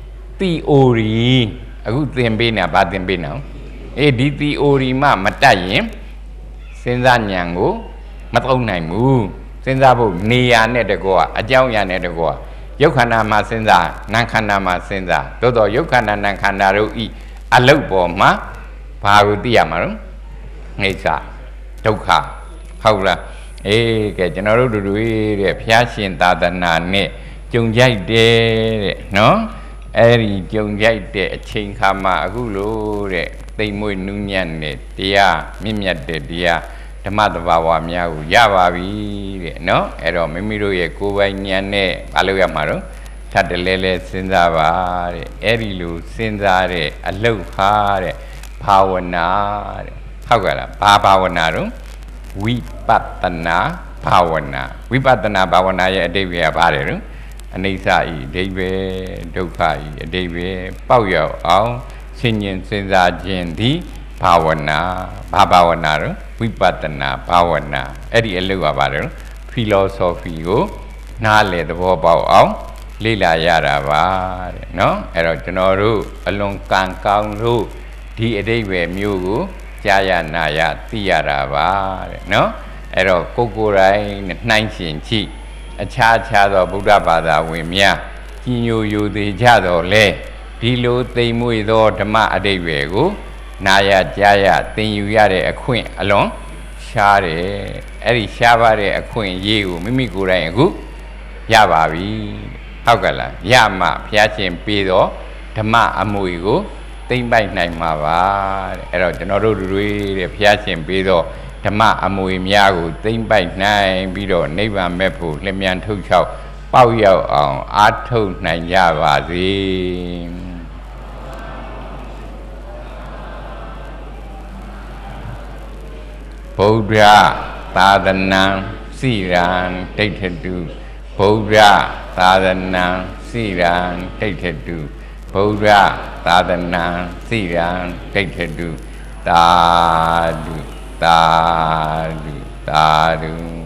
theory အခုသင်ပေးနေတာဘာသင်ပေးနေတာအေးဒီ theory မှမတတ်ရင်စဉ်းစားဉာဏ်ကိုမသုံးနိုင်ဘူးစဉ်းစားဖို့နေရာနဲ့တကောအကြောင်းအရာနဲ့တကောယုတ်ခန္ဓာမှာစဉ်းစားနာမ်ခန္ဓာမှာစဉ်းစားသို့တော့ယုတ်ခန္ဓာနာမ်ခန္ဓာတို့ဤအလုတ်ပေါ်မှာဘာကိုသိရမှာတော့အိဋ္ဌဒုက္ခဟုတ်လားအေးကဲကျွန်တော်တို့တို့တွေတဲ့ဘုရားရှင်သာသနာနဲ့ကြုံကြိုက်တယ်တဲ့နော်အဲ့ဒီကြုံကြိုက်တဲ့အချိန်ခါမှာအခုလို့တဲ့သိမ်မွေ့နူးညံ့တဲ့တရားမြင့်မြတ်တဲ့တရားဓမ္မတဘာဝများကိုရပါပြီတဲ့နော်အဲ့တော့မိမိတို့ရဲ့ကိုယ်ပိုင်ဉာဏ်နဲ့မလုပ်ရမှာတော့ထပ်တလဲလဲစဉ်းစားပါတဲ့အဲ့ဒီလိုစဉ်းစားတဲ့အလုတ်ဟာတဲ့ဘာဝနာတဲ့ဟုတ်ကဲ့လားဘာဘာဝနာတော့ဝိပဿနာဘာဝနာဝိပဿနာဘာဝနာရဲ့အတိတ်ပဲပါတယ်နော်အနိစ္စဤအတိတ်ပဲဒုက္ခဤအတိတ်ပဲပေါက်ရောက်အောင်ဆင်ញင်စဉ်းစားခြင်းသည်ဘာဝနာဘာဘာဝနာတော့ဝိပဿနာဘာဝနာအဲ့ဒီအလုပ်ကပါတယ်နော် philosophy ကိုနားလည်သဘောပေါက်အောင်လေ့လာရတာပါတဲ့နော်အဲ့တော့ကျွန်တော်တို့အလွန်ကံကောင်းလို့ဒီအတိတ်ပဲမျိုးကိုကြားရနာရသိရတာပါတဲ့နော်အဲ့တော့ကိုယ်ကိုယ်တိုင်နှိုင်းရှင်ချိအခြားခြားသောဗုဒ္ဓဘာသာဝင်များကြီးညိုယိုသေးကြတော့လေဒီလိုသိမ်မွေ့သောဓမ္မအတိတ်ပဲကိုနာရကြားရသင်ယူရတဲ့အခွင့်အလွန်ရှားတယ်အဲ့ဒီရှားပါတဲ့အခွင့်ရေးကိုမိမိကိုယ်တိုင်အခုရပါပြီဟုတ်ကလားရမှဘုရားရှင်ပေးတော့ဓမ္မအမွေကိုသိမ့်ပိုက်နိုင်မှာပါတဲ့အဲ့တော့ကျွန်တော်တို့တွေတဲ့ဘုရားရှင်ပေးတော့ဓမ္မအမွေများကိုသိမ့်ပိုက်နိုင်ပြီးတော့နိဗ္ဗာန်မဲ့ဖို့လျှမြန်ထုတ်ချောက်ပေါက်ရောက်အောင်အားထုတ်နိုင်ကြပါစေဗုဒ္ဓသာသနာစိရန်ဒိဋ္ဌတုဗုဒ္ဓသာသနာစိရန်ဒိဋ္ဌတုဗုဒ္ဓသာသနာစိရန်ဒိဋ္ဌတုသာဓုသာဓုသာဓု